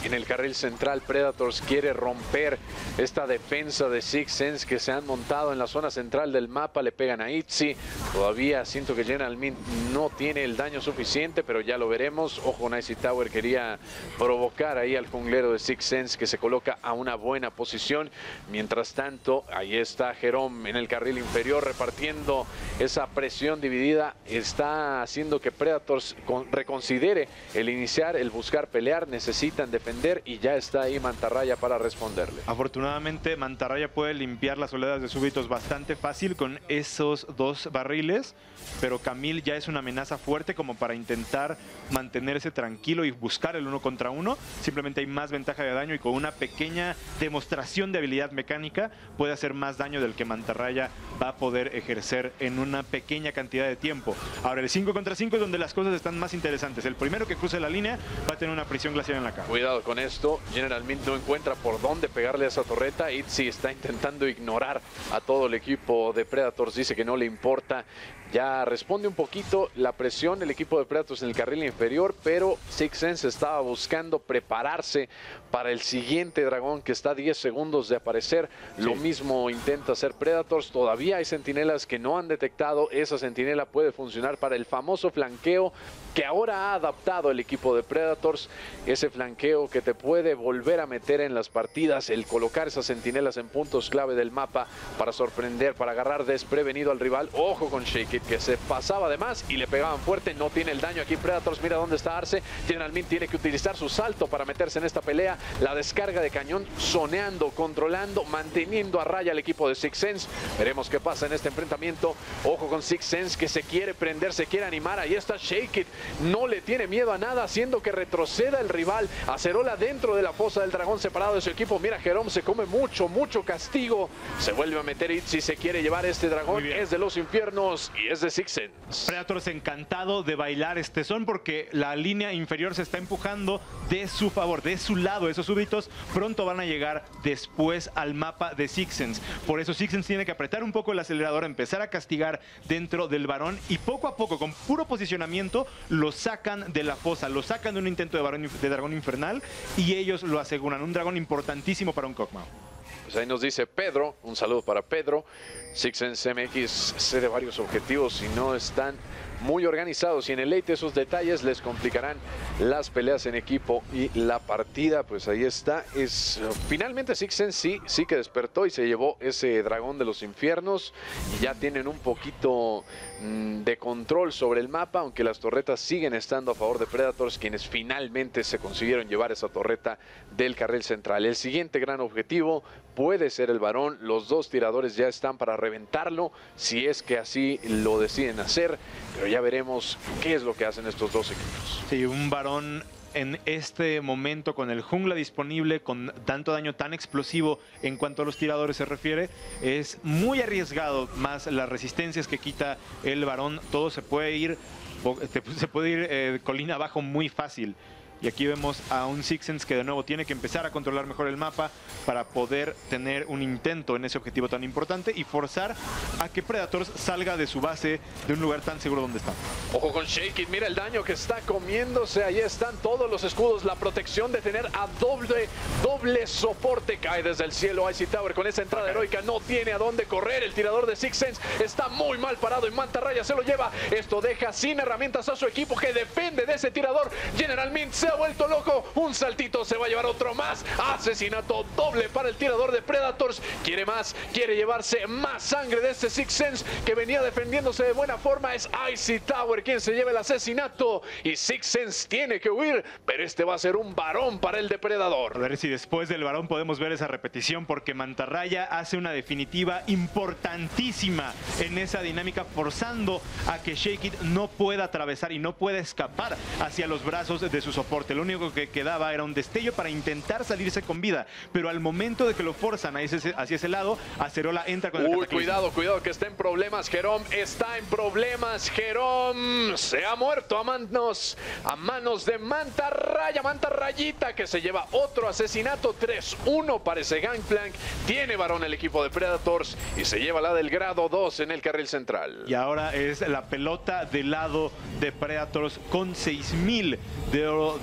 Speaker 2: en el carril central. Predators quiere romper esta defensa de Six Sense que se han montado en la zona central del mapa. Le pegan a Itzy. Todavía siento que General Mint no tiene el daño suficiente, pero ya lo veremos. Ojo, Icy Tower quería provocar ahí al junglero de Six Sense, que se coloca a una buena posición. Mientras tanto, ahí está Jerome en el carril inferior repartiendo esa presión dividida. Está haciendo que Predators reconsidere el iniciar, el buscar pelear. Necesitan defender y ya está ahí Mantarraya para responderle.
Speaker 1: Afortunadamente, Mantarraya puede limpiar las oleadas de súbitos bastante fácil con esos dos barriles, pero Camille ya es una amenaza fuerte como para intentar mantenerse tranquilo y buscar el uno contra uno. Simplemente hay más ventaja de daño y con una pequeña demostración de habilidad mecánica puede hacer más daño del que Mantarraya va a poder ejercer en una pequeña cantidad de tiempo. Ahora, el cinco contra cinco es donde las cosas están más interesantes. El primero que cruce la línea va a tener una prisión glacial en la cara.
Speaker 2: Cuidado con esto. General Mint no encuentra por dónde pegarle a esa torreta. Itzy está intentando ignorar a todo el equipo de Predators. Dice que no le importa. Ya responde un poquito la presión el equipo de Predators en el carril inferior, pero Six Sense estaba buscando prepararse para el siguiente dragón que está a diez segundos de aparecer. Sí. Lo mismo intenta hacer Predators. Todavía hay centinelas que no han detectado. Esa centinela puede funcionar para el famoso flanqueo que ahora ha adaptado el equipo de Predators. Ese flanqueo que te puede volver a meter en las partidas, el colocar esas centinelas en puntos clave del mapa para sorprender, para agarrar desprevenido al rival. Ojo con Shake It, que se pasaba de más y le pegaban fuerte. No tiene el daño aquí Predators. Mira dónde está Arce. General Mint tiene que utilizar su salto para meterse en esta pelea. La descarga de cañón zoneando, controlando, manteniendo a raya al equipo de Six Sense. Veremos qué pasa en este enfrentamiento. Ojo con Six Sense, que se quiere prender, se quiere animar. Ahí está Shake It. No le tiene miedo a nada, haciendo que retroceda el rival. Acerola dentro de la fosa del dragón, separado de su equipo. Mira, Jerome se come mucho, mucho castigo. Se vuelve a meter Itzy, se quiere llevar este dragón. Es de los infiernos y es de Six Sense.
Speaker 1: Predators encantado de bailar este son porque la línea inferior se está empujando de su favor, de su lado. Esos súbitos pronto van a llegar después al mapa de Six Sense. Por eso Six Sense tiene que apretar un poco el acelerador, empezar a castigar dentro del varón y poco a poco, con puro posicionamiento, lo sacan de la fosa, lo sacan de un intento de, varón, de dragón infernal y ellos lo aseguran. Un dragón importantísimo para un Kog'Maw.
Speaker 2: Pues ahí nos dice Pedro, un saludo para Pedro. Six Sense M X cede varios objetivos y no están muy organizados, y en el late esos detalles les complicarán las peleas en equipo y la partida. Pues ahí está. Es finalmente Six Sense sí, sí que despertó y se llevó ese dragón de los infiernos y ya tienen un poquito mmm, de control sobre el mapa, aunque las torretas siguen estando a favor de Predators, quienes finalmente se consiguieron llevar esa torreta del carril central. El siguiente gran objetivo puede ser el varón. Los dos tiradores ya están para reventarlo, si es que así lo deciden hacer, pero ya veremos qué es lo que hacen estos dos equipos.
Speaker 1: Sí, un varón en este momento con el jungla disponible, con tanto daño tan explosivo en cuanto a los tiradores se refiere, es muy arriesgado, más las resistencias que quita el varón. Todo se puede ir, se puede ir eh, colina abajo muy fácil. Y aquí vemos a un Six Sense que de nuevo tiene que empezar a controlar mejor el mapa para poder tener un intento en ese objetivo tan importante y forzar a que Predators salga de su base de un lugar tan seguro donde está.
Speaker 2: Ojo con Shake It, mira el daño que está comiéndose. Ahí están todos los escudos, la protección de tener a doble, doble soporte. Cae desde el cielo Icy Tower con esa entrada okay. heroica. No tiene a dónde correr. El tirador de Six Sense está muy mal parado y Mantarraya se lo lleva. Esto deja sin herramientas a su equipo, que depende de ese tirador. General Mint se ha vuelto loco. Un saltito, se va a llevar otro más. Asesinato doble para el tirador de Predators. Quiere más, quiere llevarse más sangre de este Six Sense que venía defendiéndose de buena forma. Es Icy Tower quien se lleva el asesinato y Six Sense tiene que huir, pero este va a ser un varón para el depredador.
Speaker 1: A ver si después del varón podemos ver esa repetición, porque Mantarraya hace una definitiva importantísima en esa dinámica, forzando a que Shake It no pueda atravesar y no pueda escapar hacia los brazos de su soporte. Lo único que quedaba era un destello para intentar salirse con vida, pero al momento de que lo forzan hacia ese, hacia ese lado, Acerola entra con el
Speaker 2: Uy,
Speaker 1: cataclismo.
Speaker 2: cuidado, cuidado que está en problemas Jerome, está en problemas Jerome, se ha muerto a manos, a manos de Mantarraya, Mantarrayita, que se lleva otro asesinato. Tres uno parece Gangplank, tiene varón el equipo de Predators y se lleva la del grado dos en el carril central.
Speaker 1: Y ahora es la pelota del lado de Predators con seis mil de oro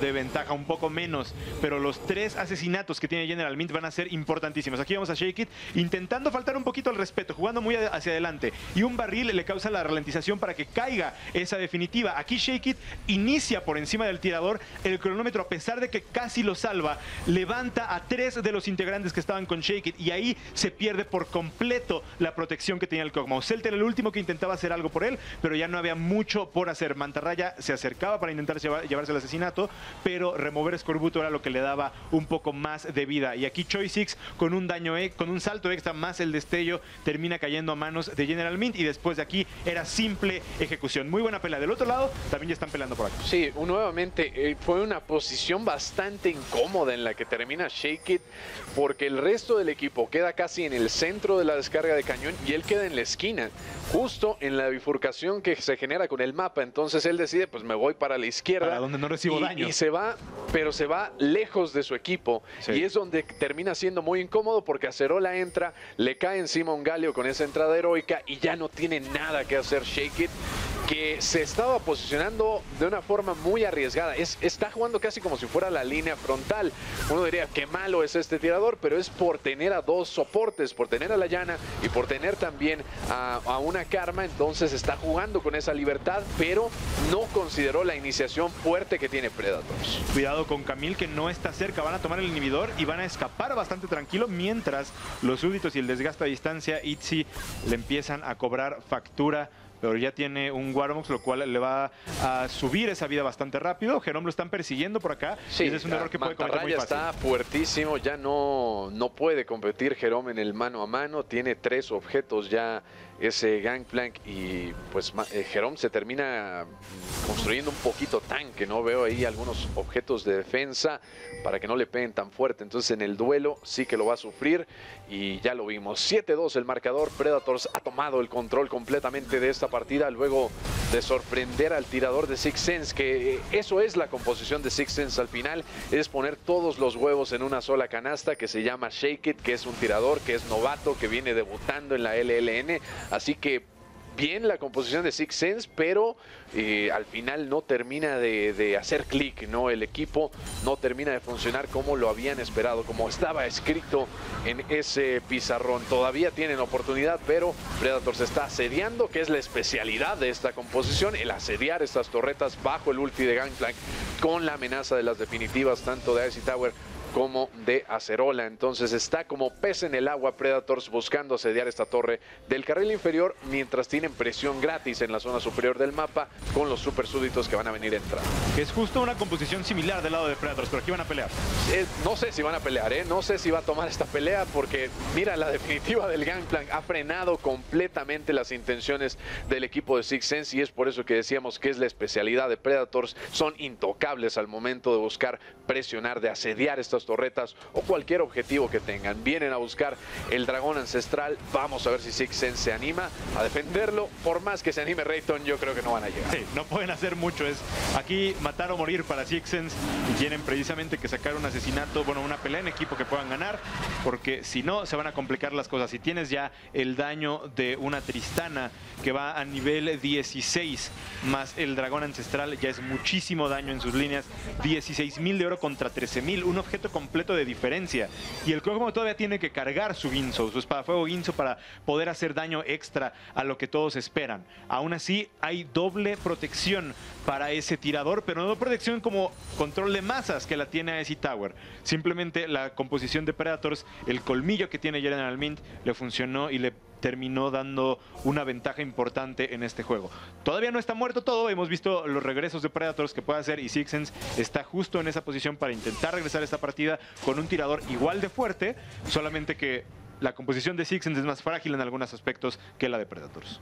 Speaker 1: de ventaja, un poco menos, pero los tres asesinatos que tiene General Mint van a ser importantísimos. Aquí vamos a Shake It intentando faltar un poquito al respeto, jugando muy hacia adelante, y un barril le causa la ralentización para que caiga esa definitiva. Aquí Shake It inicia por encima del tirador, el cronómetro, a pesar de que casi lo salva, levanta a tres de los integrantes que estaban con Shake It, y ahí se pierde por completo la protección que tenía el Kog'Maw. Celt era el último que intentaba hacer algo por él, pero ya no había mucho por hacer. Mantarraya se acercaba para intentar llevar, llevarse el asesinato, pero remover Scorbuto era lo que le daba un poco más de vida. Y aquí Choi Six, con un daño, con un salto extra más el destello, termina cayendo a manos de General Mint, y después de aquí era simple ejecución. Muy buena pelea. Del otro lado también ya están peleando por aquí.
Speaker 2: Sí, nuevamente eh, fue una posición bastante incómoda en la que termina Shake It, porque el resto del equipo queda casi en el centro de la descarga de cañón y él queda en la esquina, justo en la bifurcación que se genera con el mapa. Entonces él decide, pues me voy para la izquierda,
Speaker 1: para donde no recibo
Speaker 2: y,
Speaker 1: daño.
Speaker 2: Y se va, pero se va lejos de su equipo. Sí. Y es donde termina siendo muy incómodo, porque Acerola entra, le cae encima un Galio con esa entrada heroica y ya no tiene nada que hacer Shake It, que se estaba posicionando de una forma muy arriesgada. Es, está jugando casi como si fuera la línea frontal. Uno diría, qué malo es este tirador, pero es por tener a dos soportes, por tener a la Llana y por tener también a, a una Karma. Entonces está jugando con esa libertad, pero no consideró la iniciación fuerte que tiene Predators.
Speaker 1: Cuidado con Camille, que no está cerca. Van a tomar el inhibidor y van a escapar bastante tranquilo, mientras los súbditos y el desgaste a distancia, Itzy, le empiezan a cobrar factura. Pero ya tiene un Warmox, lo cual le va a subir esa vida bastante rápido. Jerome lo están persiguiendo por acá.
Speaker 2: Sí,
Speaker 1: y ese es un error que puede cometer muy fácil.
Speaker 2: Está fuertísimo, ya no, no puede competir Jerome en el mano a mano. Tiene tres objetos ya ese Gangplank, y pues eh, Jerome se termina construyendo un poquito tanque, ¿no? Veo ahí algunos objetos de defensa para que no le peguen tan fuerte. Entonces en el duelo sí que lo va a sufrir, y ya lo vimos. siete dos el marcador. Predators ha tomado el control completamente de esta partida luego de sorprender al tirador de Sixth Sense, que eso es la composición de Sixth Sense al final, es poner todos los huevos en una sola canasta, que se llama Shake It, que es un tirador que es novato, que viene debutando en la L L N. Así que bien la composición de Sixth Sense, pero eh, al final no termina de, de hacer clic, ¿no? El equipo no termina de funcionar como lo habían esperado, como estaba escrito en ese pizarrón. Todavía tienen oportunidad, pero Predators está asediando, que es la especialidad de esta composición, el asediar estas torretas bajo el ulti de Gangplank, con la amenaza de las definitivas, tanto de Icy Tower como de Acerola. Entonces está como pez en el agua Predators, buscando asediar esta torre del carril inferior, mientras tienen presión gratis en la zona superior del mapa con los super súbditos que van a venir a entrar.
Speaker 1: Es justo una composición similar del lado de Predators, pero aquí van a pelear.
Speaker 2: Eh, no sé si van a pelear, ¿eh? No sé si va a tomar esta pelea, porque mira, la definitiva del Gangplank ha frenado completamente las intenciones del equipo de Sixth Sense, y es por eso que decíamos que es la especialidad de Predators. Son intocables al momento de buscar presionar, de asediar estas torretas o cualquier objetivo que tengan. Vienen a buscar el dragón ancestral. Vamos a ver si Sixth Sense se anima a defenderlo. Por más que se anime Rayton, yo creo que no van a llegar.
Speaker 1: Sí, no pueden hacer mucho. Es aquí matar o morir para Sixth Sense. Tienen precisamente que sacar un asesinato, bueno, una pelea en equipo que puedan ganar, porque si no, se van a complicar las cosas. Si tienes ya el daño de una Tristana que va a nivel dieciséis, más el dragón ancestral, ya es muchísimo daño en sus líneas. dieciséis mil de oro contra trece mil, un objeto completo de diferencia. Y el Kog'Maw todavía tiene que cargar su Guinzo, su espadafuego Guinzo, para poder hacer daño extra a lo que todos esperan. Aún así, hay doble protección para ese tirador, pero no protección como control de masas que la tiene Icy Tower. Simplemente la composición de Predators, el colmillo que tiene General Mint, le funcionó y le terminó dando una ventaja importante en este juego. Todavía no está muerto todo, hemos visto los regresos de Predators que puede hacer, y Sixth Sense está justo en esa posición para intentar regresar a esta partida con un tirador igual de fuerte, solamente que la composición de Sixth Sense es más frágil en algunos aspectos que la de Predators.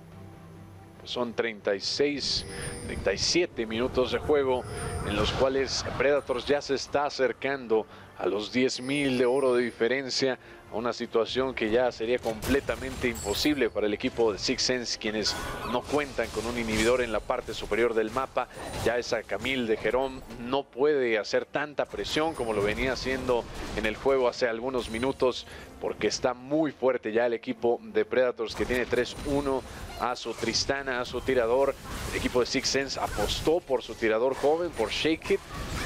Speaker 2: Son treinta y seis, treinta y siete minutos de juego en los cuales Predators ya se está acercando a los diez mil de oro de diferencia, a una situación que ya sería completamente imposible para el equipo de Sixth Sense, quienes no cuentan con un inhibidor en la parte superior del mapa. Ya esa Camille de Jerome no puede hacer tanta presión como lo venía haciendo en el juego hace algunos minutos, porque está muy fuerte ya el equipo de Predators, que tiene tres uno a su Tristana, a su tirador. El equipo de Sixth Sense apostó por su tirador joven, por Shake It,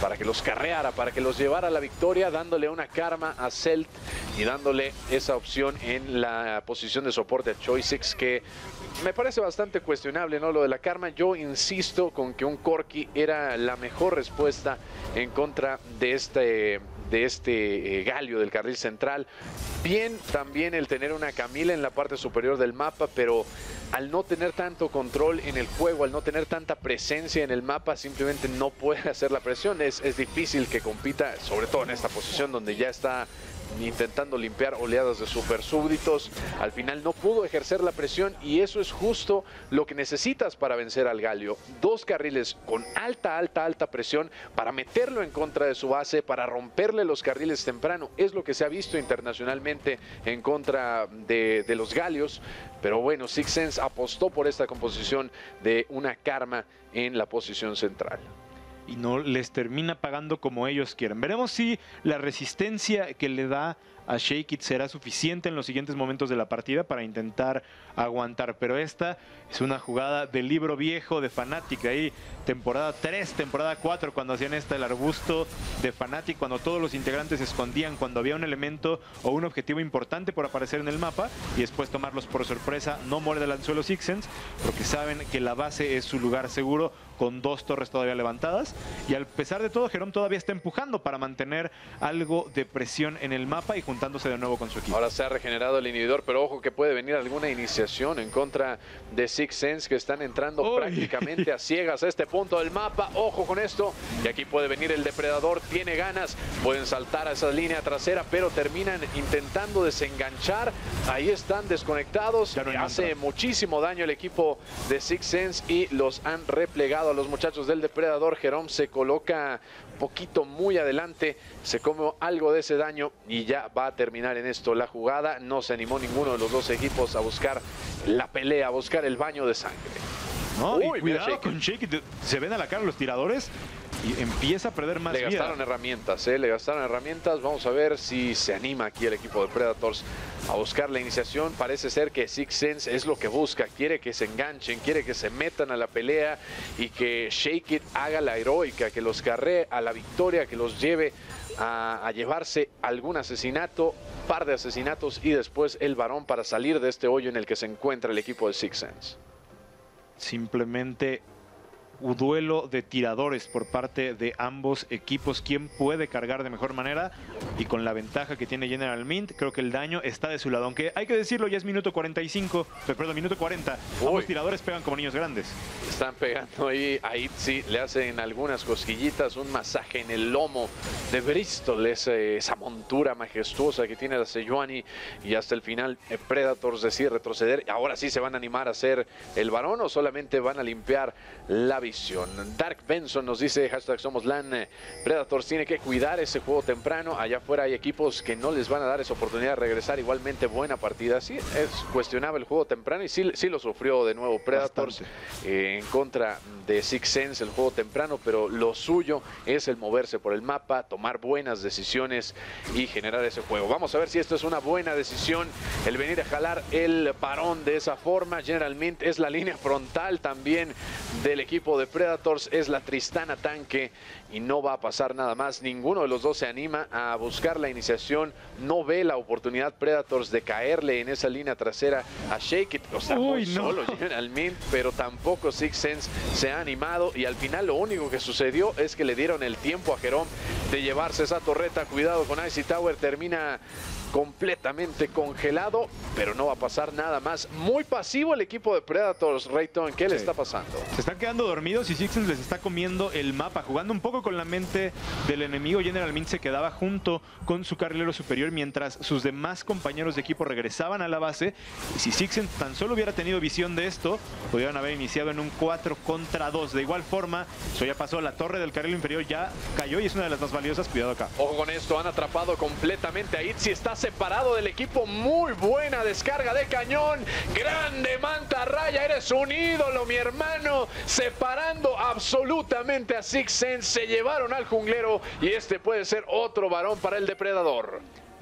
Speaker 2: para que los carreara, para que los llevara a la victoria, dándole una karma a Celt y dándole esa opción en la posición de soporte a Choisix, que me parece bastante cuestionable, ¿no? Lo de la karma. Yo insisto con que un Corki era la mejor respuesta en contra de este, de este eh, Galio del carril central. Bien también el tener una Camila en la parte superior del mapa, pero al no tener tanto control en el juego, al no tener tanta presencia en el mapa, simplemente no puede hacer la presión. Es, es difícil que compita, sobre todo en esta posición donde ya está intentando limpiar oleadas de super súbditos. Al final no pudo ejercer la presión y eso es justo lo que necesitas para vencer al Galio. Dos carriles con alta, alta, alta presión para meterlo en contra de su base, para romperle los carriles temprano. Es lo que se ha visto internacionalmente en contra de, de los Galios. Pero bueno, Sixth Sense apostó por esta composición de una karma en la posición central.
Speaker 1: Y no les termina pagando como ellos quieren. Veremos si la resistencia que le da a Shake It será suficiente en los siguientes momentos de la partida para intentar aguantar. Pero esta es una jugada del libro viejo de Fnatic. Ahí temporada tres, temporada cuatro, cuando hacían esta, el arbusto de Fnatic, cuando todos los integrantes se escondían, cuando había un elemento o un objetivo importante por aparecer en el mapa y después tomarlos por sorpresa. No muerde el anzuelo Sixth Sense porque saben que la base es su lugar seguro, con dos torres todavía levantadas. Y al pesar de todo, Jerome todavía está empujando para mantener algo de presión en el mapa y juntándose de nuevo con su equipo.
Speaker 2: Ahora se ha regenerado el inhibidor, pero ojo que puede venir alguna iniciación en contra de Sixth Sense, que están entrando Uy. prácticamente a ciegas a este punto del mapa. Ojo con esto. Y aquí puede venir el depredador, tiene ganas, pueden saltar a esa línea trasera, pero terminan intentando desenganchar. Ahí están desconectados. Ya no hace mantra. muchísimo daño el equipo de Sixth Sense y los han replegado a los muchachos del depredador. Jerome se coloca un poquito muy adelante, se come algo de ese daño y ya va a terminar en esto la jugada. No se animó ninguno de los dos equipos a buscar la pelea, a buscar el baño de sangre.
Speaker 1: No, Uy, y cuidado Shake con Shake It. Se ven a la cara los tiradores y empieza a perder más vida.
Speaker 2: Le gastaron herramientas, ¿eh? Le gastaron herramientas. Vamos a ver si se anima aquí el equipo de Predators a buscar la iniciación. Parece ser que Sixth Sense es lo que busca. Quiere que se enganchen, quiere que se metan a la pelea y que Shake It haga la heroica, que los carree a la victoria, que los lleve a, a llevarse algún asesinato, par de asesinatos y después el varón para salir de este hoyo en el que se encuentra el equipo de Sixth Sense.
Speaker 1: Simplemente un duelo de tiradores por parte de ambos equipos. ¿Quién puede cargar de mejor manera? Y con la ventaja que tiene General Mint, creo que el daño está de su lado. Aunque hay que decirlo, ya es minuto cuarenta y cinco, perdón, minuto cuarenta. Uy. Ambos tiradores pegan como niños grandes.
Speaker 2: Están pegando ahí a Itzy, le hacen algunas cosquillitas, un masaje en el lomo de Bristol, ese, esa montura majestuosa que tiene la Sejuani. Y hasta el final eh, Predators decide retroceder. Ahora sí se van a animar a hacer el varón o solamente van a limpiar la visión. Dark Benson nos dice, hashtag somos LAN, Predators tiene que cuidar ese juego temprano. Allá afuera hay equipos que no les van a dar esa oportunidad de regresar. Igualmente buena partida. Sí, es cuestionable el juego temprano y sí, sí lo sufrió de nuevo Predators eh, en contra de Sixth Sense el juego temprano, pero lo suyo es el moverse por el mapa, tomar buenas decisiones y generar ese juego. Vamos a ver si esto es una buena decisión, el venir a jalar el parón de esa forma. General Mint es la línea frontal también del equipo de Predators, es la Tristana tanque y no va a pasar nada más. Ninguno de los dos se anima a buscar la iniciación, no ve la oportunidad Predators de caerle en esa línea trasera a Shake It. Lo está muy no. solo General Mint, pero tampoco Sixth Sense se ha animado y al final lo único que sucedió es que le dieron el tiempo a Jerome de llevarse esa torreta. Cuidado con Icy Tower, termina completamente congelado, pero no va a pasar nada más. Muy pasivo el equipo de Predators, Rayton. ¿Qué sí. le está pasando?
Speaker 1: Se están quedando dormidos y Sixth Sense les está comiendo el mapa, jugando un poco con la mente del enemigo. General Mint se quedaba junto con su carrilero superior mientras sus demás compañeros de equipo regresaban a la base. Y si Sixth Sense tan solo hubiera tenido visión de esto, podrían haber iniciado en un cuatro contra dos. De igual forma, eso ya pasó. La torre del carril inferior ya cayó y es una de las más valiosas. Cuidado acá.
Speaker 2: Ojo con esto, han atrapado completamente a Itzy. Está separado del equipo. Muy buena descarga de cañón. Grande Manta Raya, eres un ídolo, mi hermano. Separando absolutamente a Sixth Sense. Se llevaron al junglero y este puede ser otro varón para el depredador.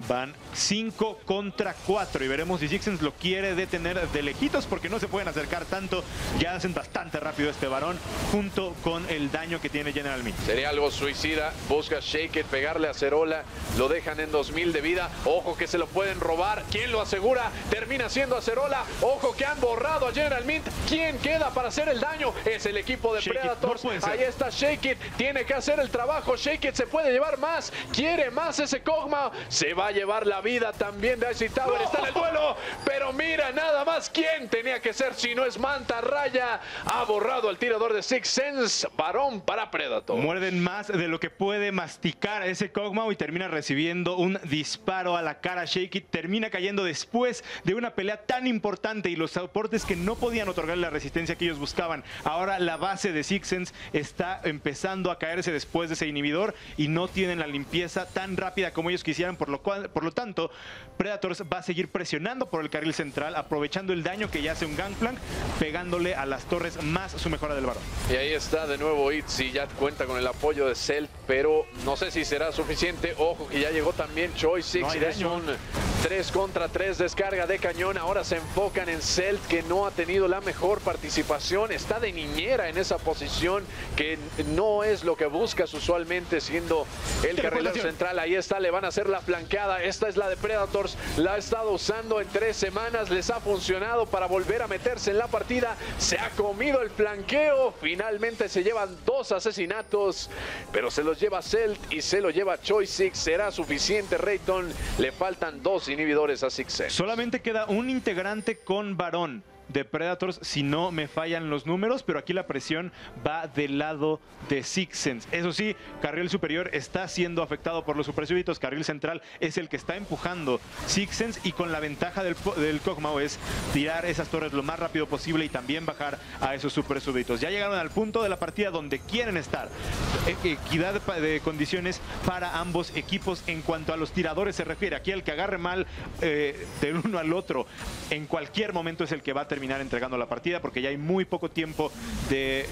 Speaker 1: Van cinco contra cuatro y veremos si Sixens lo quiere detener de lejitos porque no se pueden acercar tanto. Ya hacen bastante rápido este varón junto con el daño que tiene General Mint.
Speaker 2: Sería algo suicida. Busca Shake It, pegarle a Acerola. Lo dejan en dos mil de vida. Ojo que se lo pueden robar. ¿Quién lo asegura? Termina siendo Acerola. Ojo que han borrado a General Mint. ¿Quién queda para hacer el daño? Es el equipo de
Speaker 1: Shake
Speaker 2: Predators.
Speaker 1: It, no
Speaker 2: Ahí está Shake It. Tiene que hacer el trabajo. Shake It se puede llevar más. Quiere más ese Kog'Maw. Se va a llevar la vida también de Icy Tower.
Speaker 1: No.
Speaker 2: Está en el duelo. Pero mira nada más quién tenía que ser si no es Mantarraya. Ha borrado al tirador de Sixth Sense. Varón para Predator.
Speaker 1: Muerden más de lo que puede masticar a ese Kog'Maw y termina recibiendo un disparo a la cara. Shake It termina cayendo después de una pelea tan importante y los soportes que no podían otorgar la resistencia que ellos buscaban. Ahora la base de Sixth Sense está empezando a caerse después de ese inhibidor y no tienen la limpieza tan rápida como ellos quisieran, por lo cual, por lo tanto, Predators va a seguir presionando por el carril central, aprovechando el daño que ya hace un Gangplank, pegándole a las torres más su mejora del varón.
Speaker 2: Y ahí está de nuevo Itzy, ya cuenta con el apoyo de Celt, pero no sé si será suficiente. Ojo que ya llegó también Choi Six,
Speaker 1: No hay
Speaker 2: es
Speaker 1: daño.
Speaker 2: un tres contra tres, descarga de cañón. Ahora se enfocan en Celt, que no ha tenido la mejor participación, está de niñera en esa posición, que no es lo que buscas usualmente siendo el carrilero central. Ahí está, le van a hacer la flanqueada. Esta es la de Predators, la ha estado usando en tres semanas, les ha funcionado para volver a meterse en la partida. Se ha comido el flanqueo, finalmente se llevan dos asesinatos, pero se los lleva Celt y se lo lleva Choi Six. ¿Será suficiente, Rayton? Le faltan dos inhibidores a Sixth Sense.
Speaker 1: Solamente queda un integrante con varón de Predators, si no me fallan los números, pero aquí la presión va del lado de Sixth Sense. Eso sí, carril superior está siendo afectado por los supersúbitos, carril central es el que está empujando Sixth Sense, y con la ventaja del, del Kog'Maw es tirar esas torres lo más rápido posible y también bajar a esos supersúbitos. Ya llegaron al punto de la partida donde quieren estar. Equidad de condiciones para ambos equipos en cuanto a los tiradores se refiere. Aquí el que agarre mal eh, del uno al otro en cualquier momento es el que va a terminar entregando la partida, porque ya hay muy poco tiempo de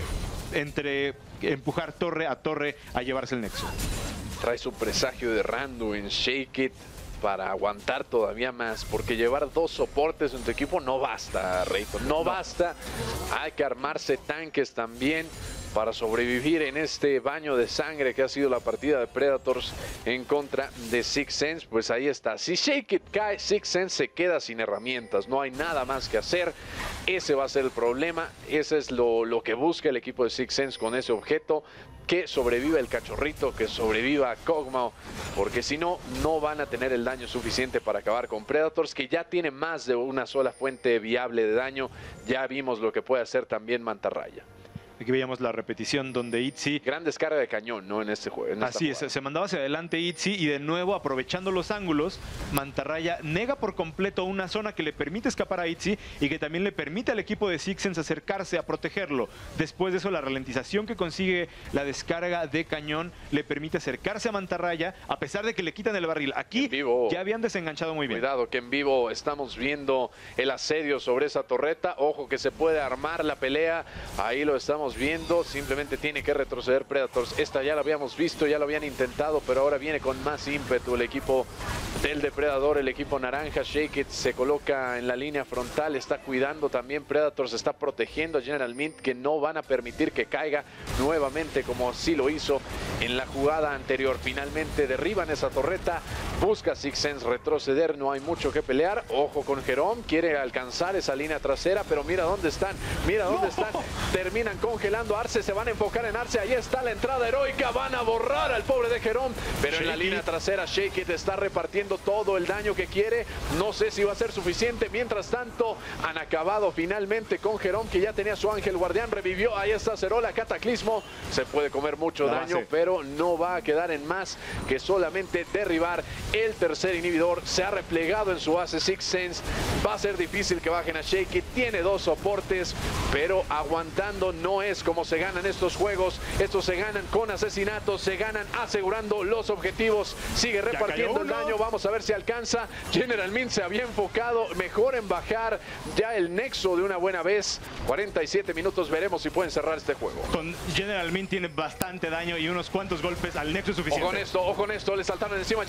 Speaker 1: entre empujar torre a torre a llevarse el nexo.
Speaker 2: Trae su presagio de Randu en Shake It para aguantar todavía más, porque llevar dos soportes en tu equipo no basta, Rayton, no, no basta. Hay que armarse tanques también para sobrevivir en este baño de sangre que ha sido la partida de Predators en contra de Sixth Sense. Pues ahí está, si Shake It cae, Sixth Sense se queda sin herramientas, no hay nada más que hacer. Ese va a ser el problema, ese es lo, lo que busca el equipo de Sixth Sense con ese objeto, que sobreviva el cachorrito, que sobreviva Kog'Maw, porque si no, no van a tener el daño suficiente para acabar con Predators, que ya tiene más de una sola fuente viable de daño. Ya vimos lo que puede hacer también Mantarraya.
Speaker 1: Aquí veíamos la repetición donde Itzy...
Speaker 2: Gran descarga de cañón, ¿no? En este juego. En
Speaker 1: Así es, se mandaba hacia adelante Itzy y de nuevo, aprovechando los ángulos, Mantarraya nega por completo una zona que le permite escapar a Itzy y que también le permite al equipo de Sixth Sense acercarse a protegerlo. Después de eso, la ralentización que consigue la descarga de cañón le permite acercarse a Mantarraya, a pesar de que le quitan el barril. Aquí
Speaker 2: vivo,
Speaker 1: ya habían desenganchado muy bien.
Speaker 2: Cuidado, que en vivo estamos viendo el asedio sobre esa torreta. Ojo que se puede armar la pelea. Ahí lo estamos viendo, simplemente tiene que retroceder Predators. Esta ya la habíamos visto, ya lo habían intentado, pero ahora viene con más ímpetu el equipo del depredador, el equipo naranja. Shake It se coloca en la línea frontal, está cuidando también Predators, está protegiendo a General Mint, que no van a permitir que caiga nuevamente como sí lo hizo en la jugada anterior. Finalmente derriban esa torreta, busca Sixth Sense retroceder, no hay mucho que pelear. Ojo con Jerome, quiere alcanzar esa línea trasera, pero mira dónde están, mira dónde no. están, terminan congelando a Arce, se van a enfocar en Arce. Ahí está la entrada heroica, van a borrar al pobre de Jerome, pero Shake en la línea trasera Shake It está repartiendo todo el daño que quiere. No sé si va a ser suficiente. Mientras tanto, han acabado finalmente con Jerome, que ya tenía su ángel guardián, revivió. Ahí está Acerola, Cataclismo. Se puede comer mucho la daño, base. Pero no va a quedar en más que solamente derribar el tercer inhibidor. Se ha replegado en su base Sixth Sense. Va a ser difícil que bajen a Shake It. Tiene dos soportes, pero aguantando no es como se ganan estos juegos. Estos se ganan con asesinatos, se ganan asegurando los objetivos. Sigue repartiendo el daño, vamos a ver si alcanza. General Mint se había enfocado mejor en bajar ya el nexo de una buena vez. cuarenta y siete minutos, veremos si pueden cerrar este juego.
Speaker 1: Con General Mint tiene bastante daño y unos cuantos golpes al nexo suficiente.
Speaker 2: Ojo con esto, ojo con esto, le saltaron encima a General Mint.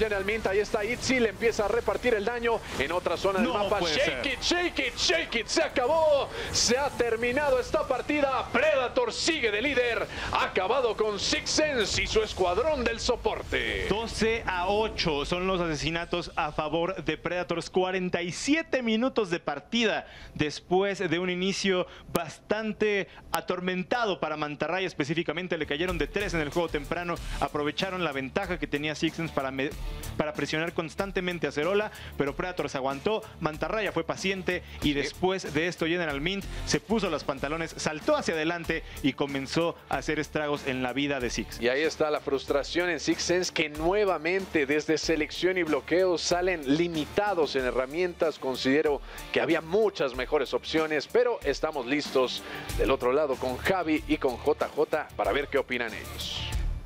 Speaker 2: ahí está Itzy, le empieza a repartir el daño en otra zona del
Speaker 1: No
Speaker 2: mapa.
Speaker 1: puede
Speaker 2: Shake
Speaker 1: ser.
Speaker 2: it, shake it, shake it, se acabó, se ha terminado esta partida. Predator sigue de líder, ha acabado con Sixth Sense y su escuadrón del soporte.
Speaker 1: doce a ocho son los asesinatos a favor de Predators. cuarenta y siete minutos de partida después de un inicio bastante atormentado para Mantarraya específicamente. Le cayeron de tres en el juego temprano. Aprovecharon la ventaja que tenía Sixth Sense para, para presionar constantemente a Acerola, pero Predators aguantó. Mantarraya fue paciente y después de esto General Mint se puso los pantalones, saltó hacia adelante y comenzó a hacer estragos en la vida de Six.
Speaker 2: Y ahí está la frustración en Sixth Sense, que nuevamente desde selección y bloqueo salen limitados en herramientas. Considero que había muchas mejores opciones, pero estamos listos del otro lado con Javi y con J J para ver qué opinan ellos.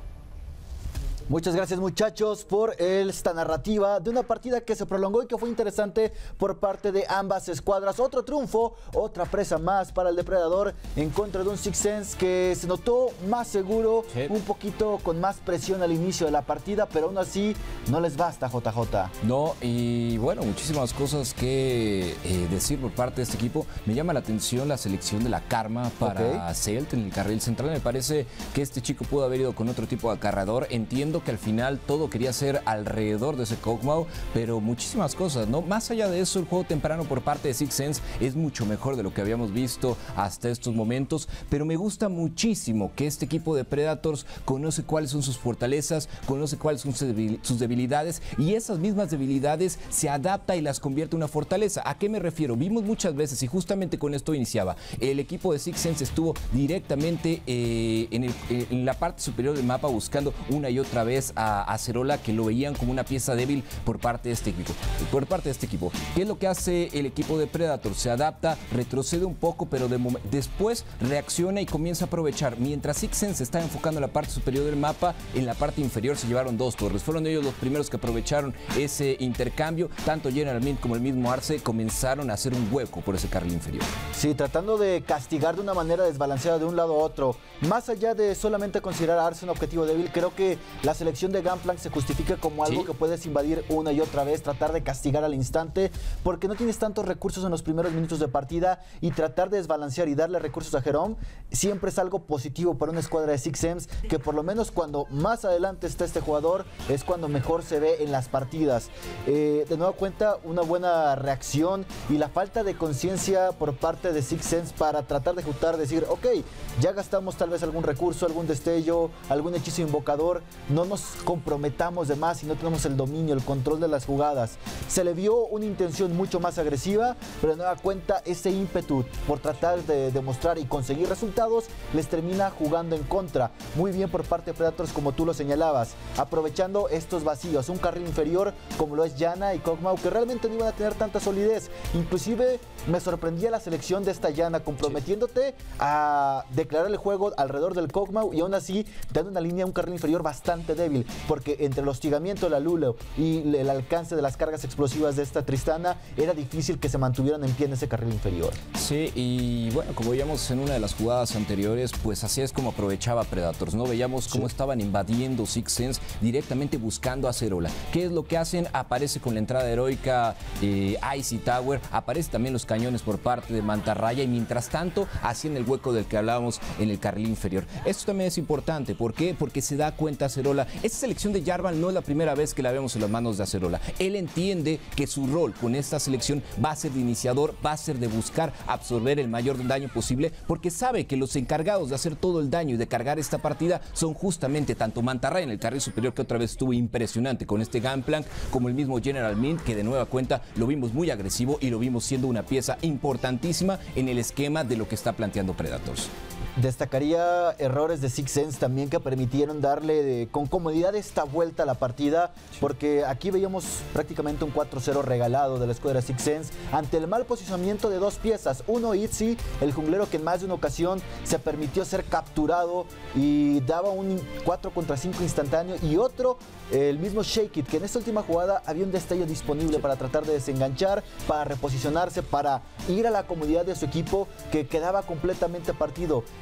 Speaker 3: Muchas gracias, muchachos, por esta narrativa de una partida que se prolongó y que fue interesante por parte de ambas escuadras. Otro triunfo, otra presa más para el depredador en contra de un Sixth Sense que se notó más seguro, sí, un poquito con más presión al inicio de la partida, pero aún así no les basta, J J.
Speaker 4: No, y bueno, muchísimas cosas que eh, decir por parte de este equipo. Me llama la atención la selección de la Karma para Celt en el carril central. Me parece que este chico pudo haber ido con otro tipo de acarreador. Entiendo que al final todo quería ser alrededor de ese Kog'Maw, pero muchísimas cosas, ¿no? Más allá de eso, el juego temprano por parte de Sixth Sense es mucho mejor de lo que habíamos visto hasta estos momentos, pero me gusta muchísimo que este equipo de Predators conoce cuáles son sus fortalezas, conoce cuáles son sus debilidades, y esas mismas debilidades se adapta y las convierte en una fortaleza. ¿A qué me refiero? Vimos muchas veces, y justamente con esto iniciaba, el equipo de Sixth Sense estuvo directamente eh, en, el, en la parte superior del mapa buscando una y otra vez a Acerola, que lo veían como una pieza débil por parte de este equipo. Por parte de este equipo. ¿Qué es lo que hace el equipo de Predator? Se adapta, retrocede un poco, pero de después reacciona y comienza a aprovechar. Mientras Sixth Sense está enfocando en la parte superior del mapa, en la parte inferior se llevaron dos torres. Fueron ellos los primeros que aprovecharon ese intercambio. Tanto General Mint como el mismo Arce comenzaron a hacer un hueco por ese carril inferior.
Speaker 3: Sí, tratando de castigar de una manera desbalanceada de un lado a otro. Más allá de solamente considerar a Arce un objetivo débil, creo que la selección de Gunplank se justifica como algo ¿Sí? que puedes invadir una y otra vez, tratar de castigar al instante, porque no tienes tantos recursos en los primeros minutos de partida, y tratar de desbalancear y darle recursos a Jerome siempre es algo positivo para una escuadra de Sixth Sense, que por lo menos cuando más adelante está este jugador es cuando mejor se ve en las partidas. Eh, de nueva cuenta, una buena reacción y la falta de conciencia por parte de Sixth Sense para tratar de juntar, decir, ok, ya gastamos tal vez algún recurso, algún destello, algún hechizo invocador, no nos comprometamos de más y no tenemos el dominio, el control de las jugadas. Se le vio una intención mucho más agresiva, pero de nueva cuenta ese ímpetu por tratar de demostrar y conseguir resultados les termina jugando en contra. Muy bien por parte de Predators, como tú lo señalabas, aprovechando estos vacíos, un carril inferior como lo es Yana y Kog'Maw, que realmente no iban a tener tanta solidez. Inclusive me sorprendía la selección de esta Yana, comprometiéndote sí. a declarar el juego alrededor del Kog'Maw y aún así dando una línea, un carril inferior bastante débil, porque entre el hostigamiento de la Lulu y el alcance de las cargas explosivas de esta Tristana era difícil que se mantuvieran en pie en ese carril inferior.
Speaker 4: Sí, y bueno, como veíamos en una de las jugadas anteriores, pues así es como aprovechaba Predators, ¿no? Veíamos cómo sí. estaban invadiendo Sixth Sense, directamente buscando a Acerola. ¿Qué es lo que hacen? Aparece con la entrada heroica eh, Icy Tower, aparece también los cañones por parte de Mantarraya, y mientras tanto hacían el hueco del que hablábamos en el carril inferior. Esto también es importante, ¿por qué? Porque se da cuenta Acerola. Esta selección de Jarvan no es la primera vez que la vemos en las manos de Acerola. Él entiende que su rol con esta selección va a ser de iniciador, va a ser de buscar absorber el mayor daño posible, porque sabe que los encargados de hacer todo el daño y de cargar esta partida son justamente tanto Mantarraya en el carril superior, que otra vez estuvo impresionante con este Gunplank, como el mismo General Mint, que de nueva cuenta lo vimos muy agresivo y lo vimos siendo una pieza importantísima en el esquema de lo que está planteando Predators.
Speaker 3: Destacaría errores de Sixth Sense también, que permitieron darle de, con comodidad esta vuelta a la partida, sí. porque aquí veíamos prácticamente un cuatro cero regalado de la escuadra Sixth Sense ante el mal posicionamiento de dos piezas. Uno, Itzy, el junglero que en más de una ocasión se permitió ser capturado y daba un cuatro contra cinco instantáneo, y otro, el mismo Shake It, que en esta última jugada había un destello disponible sí. para tratar de desenganchar, para reposicionarse, para ir a la comodidad de su equipo, que quedaba completamente partido.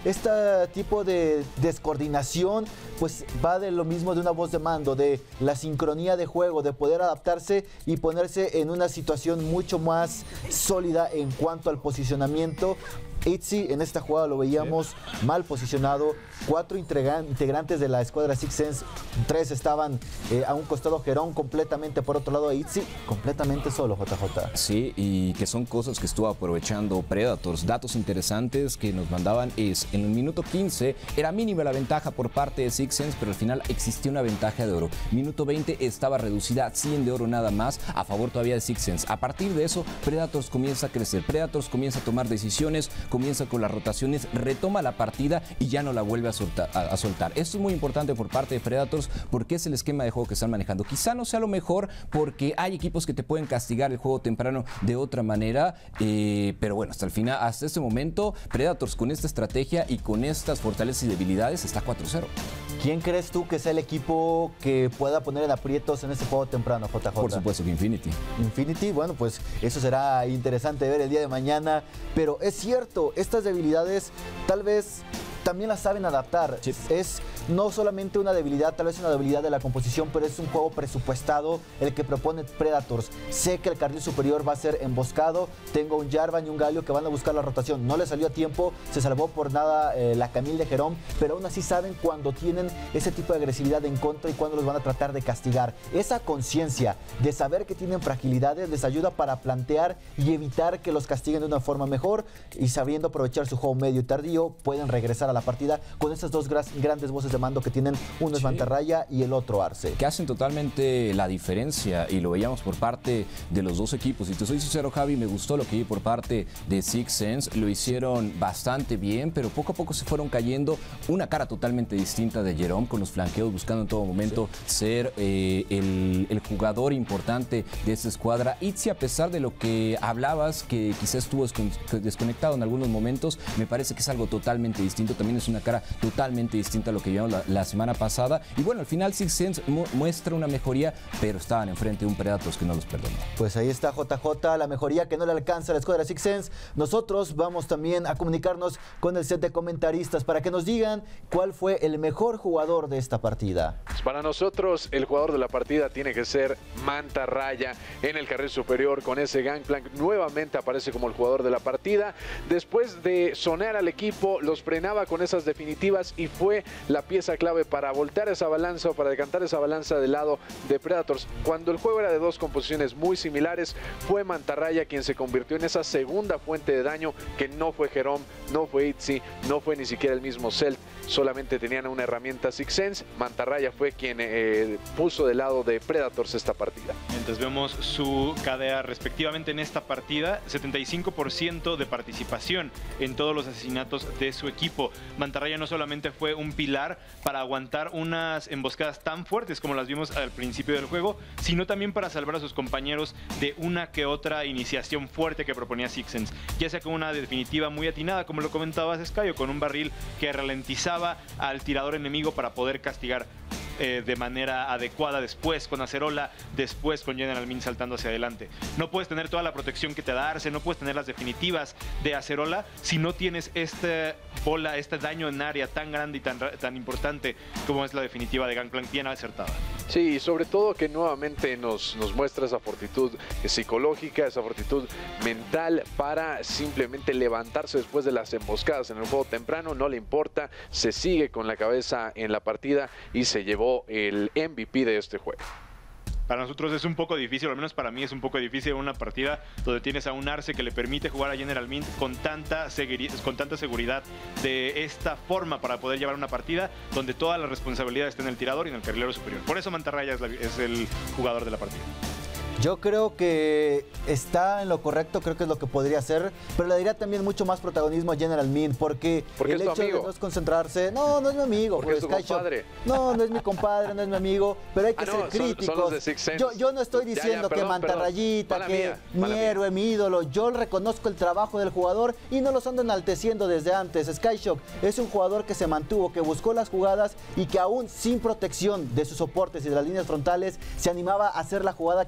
Speaker 3: este tipo de descoordinación pues va de lo mismo de una voz de mando, de la sincronía de juego, de poder adaptarse y ponerse en una situación mucho más sólida en cuanto al posicionamiento. Itzy en esta jugada lo veíamos sí. mal posicionado, cuatro integrantes de la escuadra Six Sense, tres estaban eh, a un costado, Jerón completamente por otro lado, Itzy completamente solo, J J.
Speaker 4: Sí, y que son cosas que estuvo aprovechando Predators. Datos interesantes que nos mandaban es, en el minuto quince era mínima la ventaja por parte de Six Sense, pero al final existía una ventaja de oro. Minuto veinte estaba reducida a cien de oro nada más, a favor todavía de Six Sense. A partir de eso, Predators comienza a crecer, Predators comienza a tomar decisiones, comienza con las rotaciones, retoma la partida y ya no la vuelve a soltar. A, a soltar. Esto es muy importante por parte de Predators porque es el esquema de juego que están manejando. Quizá no sea lo mejor porque hay equipos que te pueden castigar el juego temprano de otra manera, eh, pero bueno, hasta el final, hasta este momento, Predators con esta estrategia y con estas fortalezas y debilidades está cuatro cero.
Speaker 3: ¿Quién crees tú que sea el equipo que pueda poner en aprietos en este juego temprano, J J?
Speaker 4: Por supuesto que Infinity.
Speaker 3: Infinity, bueno, pues eso será interesante ver el día de mañana, pero es cierto, estas debilidades tal vez también las saben adaptar. Sí. Es no solamente una debilidad, tal vez una debilidad de la composición, pero es un juego presupuestado el que propone Predators. Sé que el carril superior va a ser emboscado, tengo un Jarvan y un Galio que van a buscar la rotación. No le salió a tiempo, se salvó por nada eh, la Camille de Jerome, pero aún así saben cuando tienen ese tipo de agresividad en contra y cuando los van a tratar de castigar. Esa conciencia de saber que tienen fragilidades les ayuda para plantear y evitar que los castiguen de una forma mejor, y sabiendo aprovechar su juego medio y tardío, pueden regresar a la partida con esas dos grandes voces de mando que tienen, uno es sí. Mantarraya y el otro Arce.
Speaker 4: Que hacen totalmente la diferencia y lo veíamos por parte de los dos equipos. Y te soy sincero, Javi, me gustó lo que vi por parte de Six Sense, lo hicieron bastante bien, pero poco a poco se fueron cayendo. Una cara totalmente distinta de Jerome con los flanqueos, buscando en todo momento sí. ser eh, el, el jugador importante de esta escuadra. Itzy, a pesar de lo que hablabas, que quizás estuvo desconectado en algunos momentos, me parece que es algo totalmente distinto. También es una cara totalmente distinta a lo que vimos la, la semana pasada. Y bueno, al final Six Sense mu muestra una mejoría, pero estaban enfrente de un Predators que no los perdonó.
Speaker 3: Pues ahí está J J, la mejoría que no le alcanza a la escuadra Six Sense. Nosotros vamos también a comunicarnos con el set de comentaristas para que nos digan cuál fue el mejor jugador de esta partida.
Speaker 2: Pues para nosotros, el jugador de la partida tiene que ser Mantarraya en el carril superior con ese Gangplank. Nuevamente aparece como el jugador de la partida. Después de sonar al equipo, los frenaba con esas definitivas y fue la pieza clave para voltear esa balanza o para decantar esa balanza del lado de Predators. Cuando el juego era de dos composiciones muy similares, fue Mantarraya quien se convirtió en esa segunda fuente de daño, que no fue Jerome, no fue Itzy, no fue ni siquiera el mismo Celt. Solamente tenían una herramienta Six Sense. Mantarraya fue quien eh, puso del lado de Predators esta partida.
Speaker 1: Mientras vemos su K D A respectivamente en esta partida, setenta y cinco por ciento de participación en todos los asesinatos de su equipo. Mantarraya no solamente fue un pilar para aguantar unas emboscadas tan fuertes como las vimos al principio del juego, sino también para salvar a sus compañeros de una que otra iniciación fuerte que proponía Six Sense, ya sea con una definitiva muy atinada, como lo comentabas, Sky, con un barril que ralentizaba al tirador enemigo para poder castigar Eh, de manera adecuada después con Acerola, después con General Min saltando hacia adelante. No puedes tener toda la protección que te da Arce, no puedes tener las definitivas de Acerola si no tienes esta bola, este daño en área tan grande y tan, tan importante como es la definitiva de Gangplank, bien acertada.
Speaker 2: Sí, y sobre todo que nuevamente nos, nos muestra esa fortitud psicológica, esa fortitud mental para simplemente levantarse después de las emboscadas en el juego temprano. No le importa, se sigue con la cabeza en la partida y se llevó el M V P de este juego.
Speaker 1: Para nosotros es un poco difícil, o al menos para mí es un poco difícil una partida donde tienes a un Arce que le permite jugar a General Mint con tanta, con tanta seguridad de esta forma para poder llevar una partida donde toda la responsabilidad está en el tirador y en el carrilero superior. Por eso Mantarraya es, la, es el jugador de la partida.
Speaker 3: Yo creo que está en lo correcto, creo que es lo que podría hacer, pero le daría también mucho más protagonismo a General Min, porque,
Speaker 2: porque
Speaker 3: el hecho de no es concentrarse, no, no es mi amigo,
Speaker 2: porque
Speaker 3: pues,
Speaker 2: es tu compadre.
Speaker 3: No, no es mi compadre, no es mi amigo, pero hay que
Speaker 2: ah,
Speaker 3: ser
Speaker 2: no,
Speaker 3: críticos.
Speaker 2: Son, son los de Six Sense.
Speaker 3: Yo, yo no estoy diciendo ya, ya, perdón, que Mantarrayita, perdón. que mía, mi héroe, mía. mi ídolo, yo reconozco el trabajo del jugador y no los ando enalteciendo desde antes. Skyshock es un jugador que se mantuvo, que buscó las jugadas y que aún sin protección de sus soportes y de las líneas frontales, se animaba a hacer la jugada que cerraba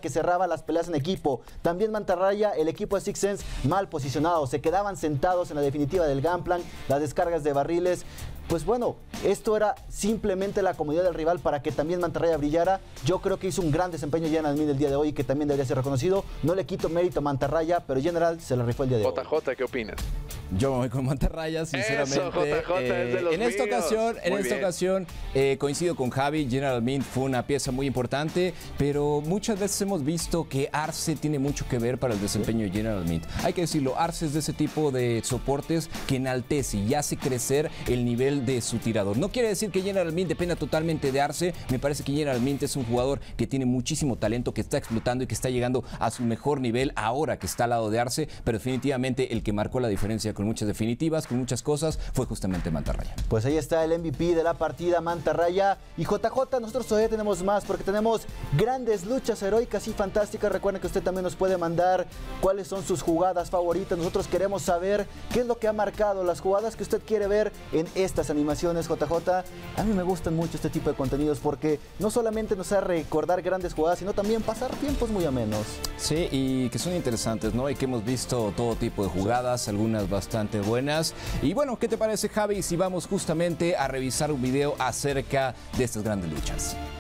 Speaker 3: ganaba las peleas en equipo. También Mantarraya, el equipo de Six Sense mal posicionado, se quedaban sentados en la definitiva del Gunplank, las descargas de barriles. Pues bueno, esto era simplemente la comodidad del rival para que también Mantarraya brillara. Yo creo que hizo un gran desempeño General Mint el día de hoy, que también debería ser reconocido. No le quito mérito a Mantarraya, pero General se la rifó el día de hoy.
Speaker 2: J J, ¿qué opinas?
Speaker 4: Yo me voy con Mantarraya, sinceramente.
Speaker 2: Eso, J J,
Speaker 4: eh,
Speaker 2: es de los
Speaker 4: en esta
Speaker 2: míos.
Speaker 4: ocasión, en
Speaker 2: Muy
Speaker 4: esta
Speaker 2: bien.
Speaker 4: ocasión eh, coincido con Javi. General Mint fue una pieza muy importante, pero muchas veces hemos visto que Arce tiene mucho que ver para el desempeño de General Mint. Hay que decirlo, Arce es de ese tipo de soportes que enaltece y hace crecer el nivel de su tirador. No quiere decir que General Mint dependa totalmente de Arce. Me parece que General Mint es un jugador que tiene muchísimo talento, que está explotando y que está llegando a su mejor nivel ahora que está al lado de Arce, pero definitivamente el que marcó la diferencia con muchas definitivas, con muchas cosas, fue justamente Mantarraya.
Speaker 3: Pues ahí está el M V P de la partida, Mantarraya. Y J J, nosotros todavía tenemos más porque tenemos grandes luchas heroicas y fantásticas. Recuerden que usted también nos puede mandar cuáles son sus jugadas favoritas. Nosotros queremos saber qué es lo que ha marcado, las jugadas que usted quiere ver en estas animaciones, J J. A mí me gustan mucho este tipo de contenidos porque no solamente nos hace recordar grandes jugadas, sino también pasar tiempos muy amenos.
Speaker 4: Sí, y que son interesantes, ¿no? Y que hemos visto todo tipo de jugadas, algunas bastante buenas. Y bueno, ¿qué te parece, Javi, si vamos justamente a revisar un video acerca de estas grandes luchas?